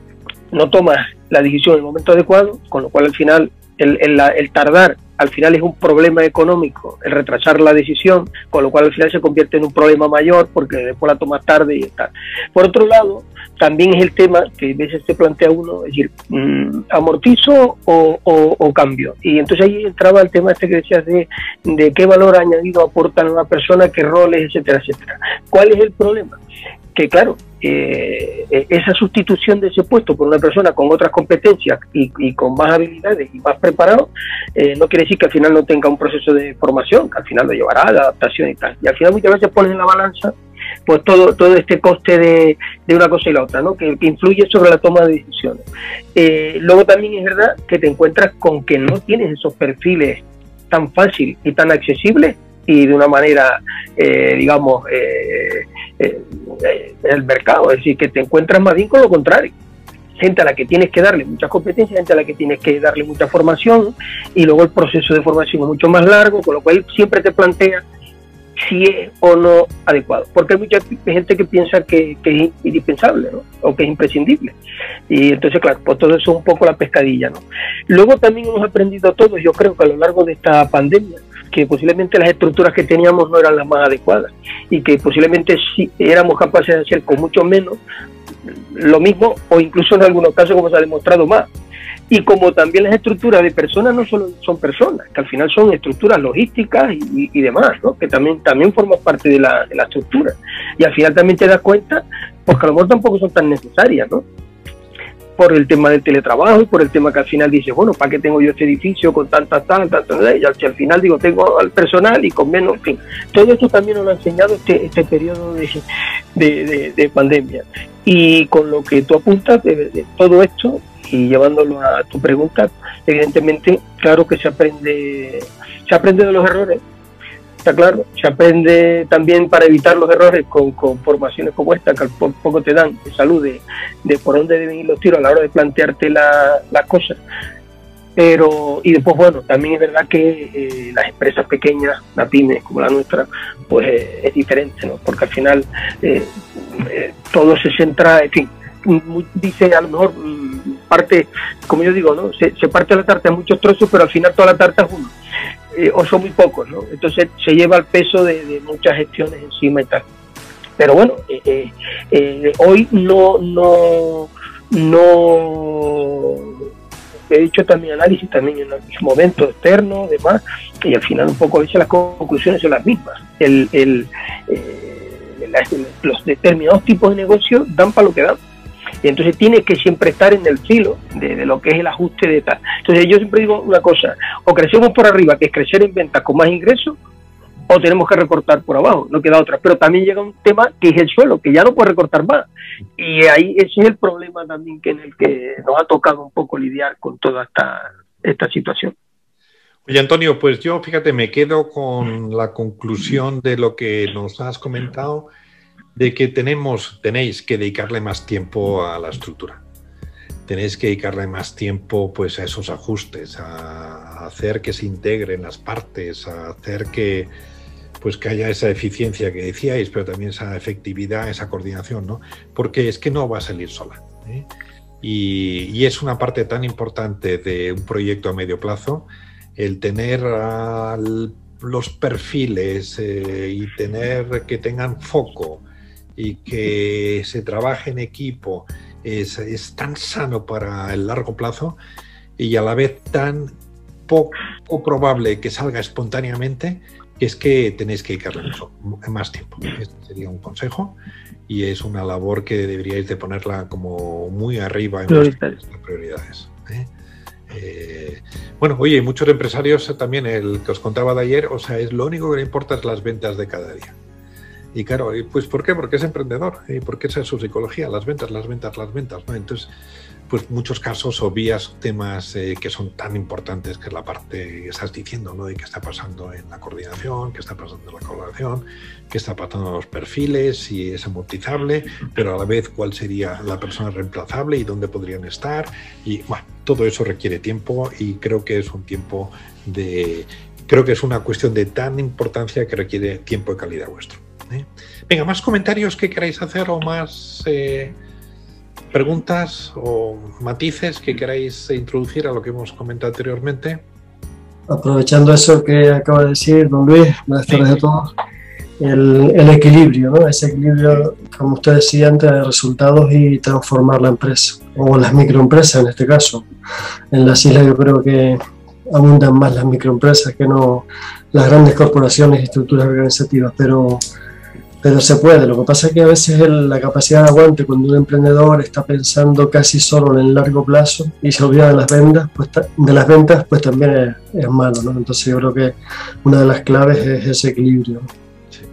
no tomas la decisión en el momento adecuado, con lo cual al final el, el, el tardar al final es un problema económico, el retrasar la decisión, con lo cual al final se convierte en un problema mayor porque después la tomas tarde y tal. Por otro lado, también es el tema que a veces se plantea uno, es decir, mmm, ¿amortizo o, o, o cambio? Y entonces ahí entraba el tema este que decías de, de qué valor añadido aporta a una persona, qué roles, etcétera, etcétera. ¿Cuál es el problema? Que claro, eh, esa sustitución de ese puesto por una persona con otras competencias y, y con más habilidades y más preparado, eh, no quiere decir que al final no tenga un proceso de formación, que al final lo llevará, de adaptación y tal. Y al final muchas veces pones en la balanza pues todo todo este coste de, de una cosa y la otra, ¿no? Que, que influye sobre la toma de decisiones. Eh, luego también es verdad que te encuentras con que no tienes esos perfiles tan fácil y tan accesibles y de una manera, eh, digamos, eh, eh, eh, el mercado, es decir, que te encuentras más bien con lo contrario, gente a la que tienes que darle muchas competencias, gente a la que tienes que darle mucha formación, y luego el proceso de formación es mucho más largo, con lo cual siempre te plantea si es o no adecuado, porque hay mucha gente que piensa que, que es indispensable, ¿no? O que es imprescindible, y entonces claro, pues todo eso es un poco la pescadilla, ¿no? Luego también hemos aprendido todos, yo creo que a lo largo de esta pandemia, que posiblemente las estructuras que teníamos no eran las más adecuadas y que posiblemente sí éramos capaces de hacer con mucho menos lo mismo o incluso en algunos casos, como se ha demostrado, más. Y como también las estructuras de personas no solo son personas, que al final son estructuras logísticas y, y demás, ¿no? Que también también forman parte de la, de la estructura. Y al final también te das cuenta, pues que a lo mejor tampoco son tan necesarias, ¿no? Por el tema del teletrabajo y por el tema que al final dices, bueno, ¿para qué tengo yo este edificio con tantas, tantas, tantas? Y al, al final digo, tengo al personal y con menos, en fin. Todo esto también nos lo ha enseñado este, este periodo de, de, de, de pandemia. Y con lo que tú apuntas de, de todo esto, y llevándolo a tu pregunta, evidentemente, claro que se aprende, se aprende de los errores, está claro, se aprende también para evitar los errores con, con formaciones como esta, que al poco te dan de salud, de, de por dónde deben ir los tiros a la hora de plantearte la, las cosas. Pero, y después, bueno, también es verdad que eh, las empresas pequeñas, las pymes como la nuestra, pues eh, es diferente, ¿no? Porque al final eh, eh, todo se centra, en fin, dice a lo mejor parte, como yo digo, ¿no? Se, se parte la tarta en muchos trozos, pero al final toda la tarta es uno. eh, o son muy pocos, ¿no? Entonces se lleva el peso de, de muchas gestiones encima y tal. Pero bueno, eh, eh, eh, hoy no, no, no he hecho también análisis también en el momento externo, demás, y al final un poco a veces las conclusiones son las mismas. El, el, eh, la, los determinados tipos de negocios dan para lo que dan. Y entonces tiene que siempre estar en el filo de, de lo que es el ajuste de tal. Entonces yo siempre digo una cosa, o crecemos por arriba, que es crecer en ventas con más ingresos, o tenemos que recortar por abajo, no queda otra. Pero también llega un tema que es el suelo, que ya no puede recortar más. Y ahí ese es el problema también que en el que nos ha tocado un poco lidiar con toda esta, esta situación. Oye, Antonio, pues yo, fíjate, me quedo con la conclusión de lo que nos has comentado, de que tenemos, tenéis que dedicarle más tiempo a la estructura. Tenéis que dedicarle más tiempo pues, a esos ajustes, a hacer que se integren las partes, a hacer que, pues, que haya esa eficiencia que decíais, pero también esa efectividad, esa coordinación, ¿no? Porque es que no va a salir sola, ¿eh? Y, y es una parte tan importante de un proyecto a medio plazo, el tener al, los perfiles eh, y tener que tengan foco y que se trabaje en equipo es, es tan sano para el largo plazo y a la vez tan poco probable que salga espontáneamente, que es que tenéis que dedicarle mucho, más tiempo. Este sería un consejo y es una labor que deberíais de ponerla como muy arriba en vuestras prioridades, ¿eh? Eh, bueno, oye, muchos empresarios también, el que os contaba de ayer, o sea, es lo único que le importa es las ventas de cada día. Y claro, pues ¿por qué? Porque es emprendedor y porque esa es su psicología, las ventas, las ventas, las ventas, ¿no? Entonces, pues muchos casos obvias temas eh, que son tan importantes, que es la parte que estás diciendo, ¿no? De qué está pasando en la coordinación, qué está pasando en la colaboración, qué está pasando en los perfiles, si es amortizable, pero a la vez cuál sería la persona reemplazable y dónde podrían estar. Y bueno, todo eso requiere tiempo y creo que es un tiempo de... Creo que es una cuestión de tan importancia que requiere tiempo de calidad vuestro. ¿eh? Venga, más comentarios que queráis hacer o más... Eh, preguntas o matices que queráis introducir a lo que hemos comentado anteriormente. Aprovechando eso que acaba de decir don Luis, buenas tardes a todos, el, el equilibrio, ¿no? Ese equilibrio, como usted decía antes, de resultados y transformar la empresa, o las microempresas en este caso. En las islas yo creo que abundan más las microempresas que no las grandes corporaciones y estructuras organizativas, pero Pero se puede. Lo que pasa es que a veces el, la capacidad de aguante cuando un emprendedor está pensando casi solo en el largo plazo y se olvida de las ventas, pues, de las ventas, pues también es, es malo, ¿no? Entonces yo creo que una de las claves es ese equilibrio. Sí.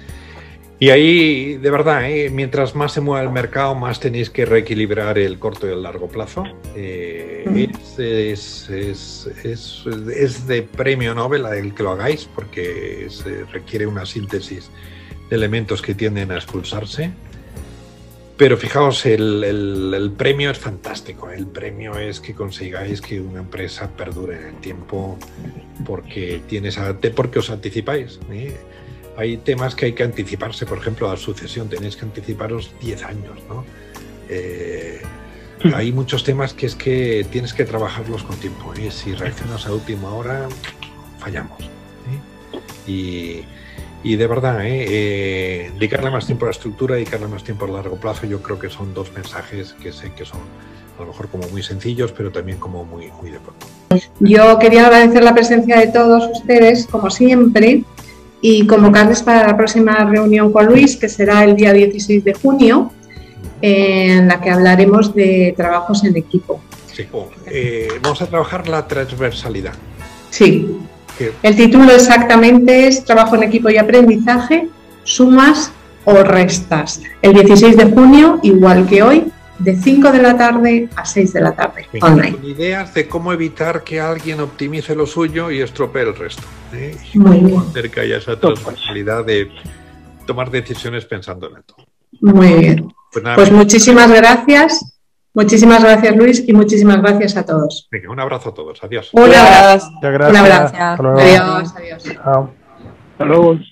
Y ahí, de verdad, ¿eh? Mientras más se mueva el mercado, más tenéis que reequilibrar el corto y el largo plazo. Eh, es, es, es, es, es de premio Nobel el que lo hagáis, porque se requiere una síntesis elementos que tienden a expulsarse, pero fijaos, el, el, el premio es fantástico. El premio es que consigáis que una empresa perdure en el tiempo porque, tienes a, porque os anticipáis, ¿eh? Hay temas que hay que anticiparse, por ejemplo, a la sucesión, tenéis que anticiparos diez años, ¿no? Eh, hay muchos temas que es que tienes que trabajarlos con tiempo, ¿eh? Si reaccionas a última hora, fallamos, ¿eh? Y Y de verdad, ¿eh? Eh, dedicarle más tiempo a la estructura, dedicarle más tiempo a largo plazo, yo creo que son dos mensajes que sé que son a lo mejor como muy sencillos, pero también como muy, muy de pronto. Yo quería agradecer la presencia de todos ustedes, como siempre, y convocarles para la próxima reunión con Luis, que será el día dieciséis de junio, eh, en la que hablaremos de trabajos en equipo. Sí, oh, eh, vamos a trabajar la transversalidad. Sí. El título exactamente es Trabajo en equipo y aprendizaje, sumas o restas. El dieciséis de junio, igual que hoy, de cinco de la tarde a seis de la tarde, online. Con ideas de cómo evitar que alguien optimice lo suyo y estropee el resto, ¿eh? Y Muy cómo bien. hacer que haya esa transversalidad de tomar decisiones pensando en esto. Muy bien. Pues, nada, pues muchísimas gracias. Muchísimas gracias, Luis, y muchísimas gracias a todos. Venga, un abrazo a todos. Adiós. Un abrazo. Gracias. Un abrazo. Hasta luego. Adiós, adiós. Chao. Hasta luego.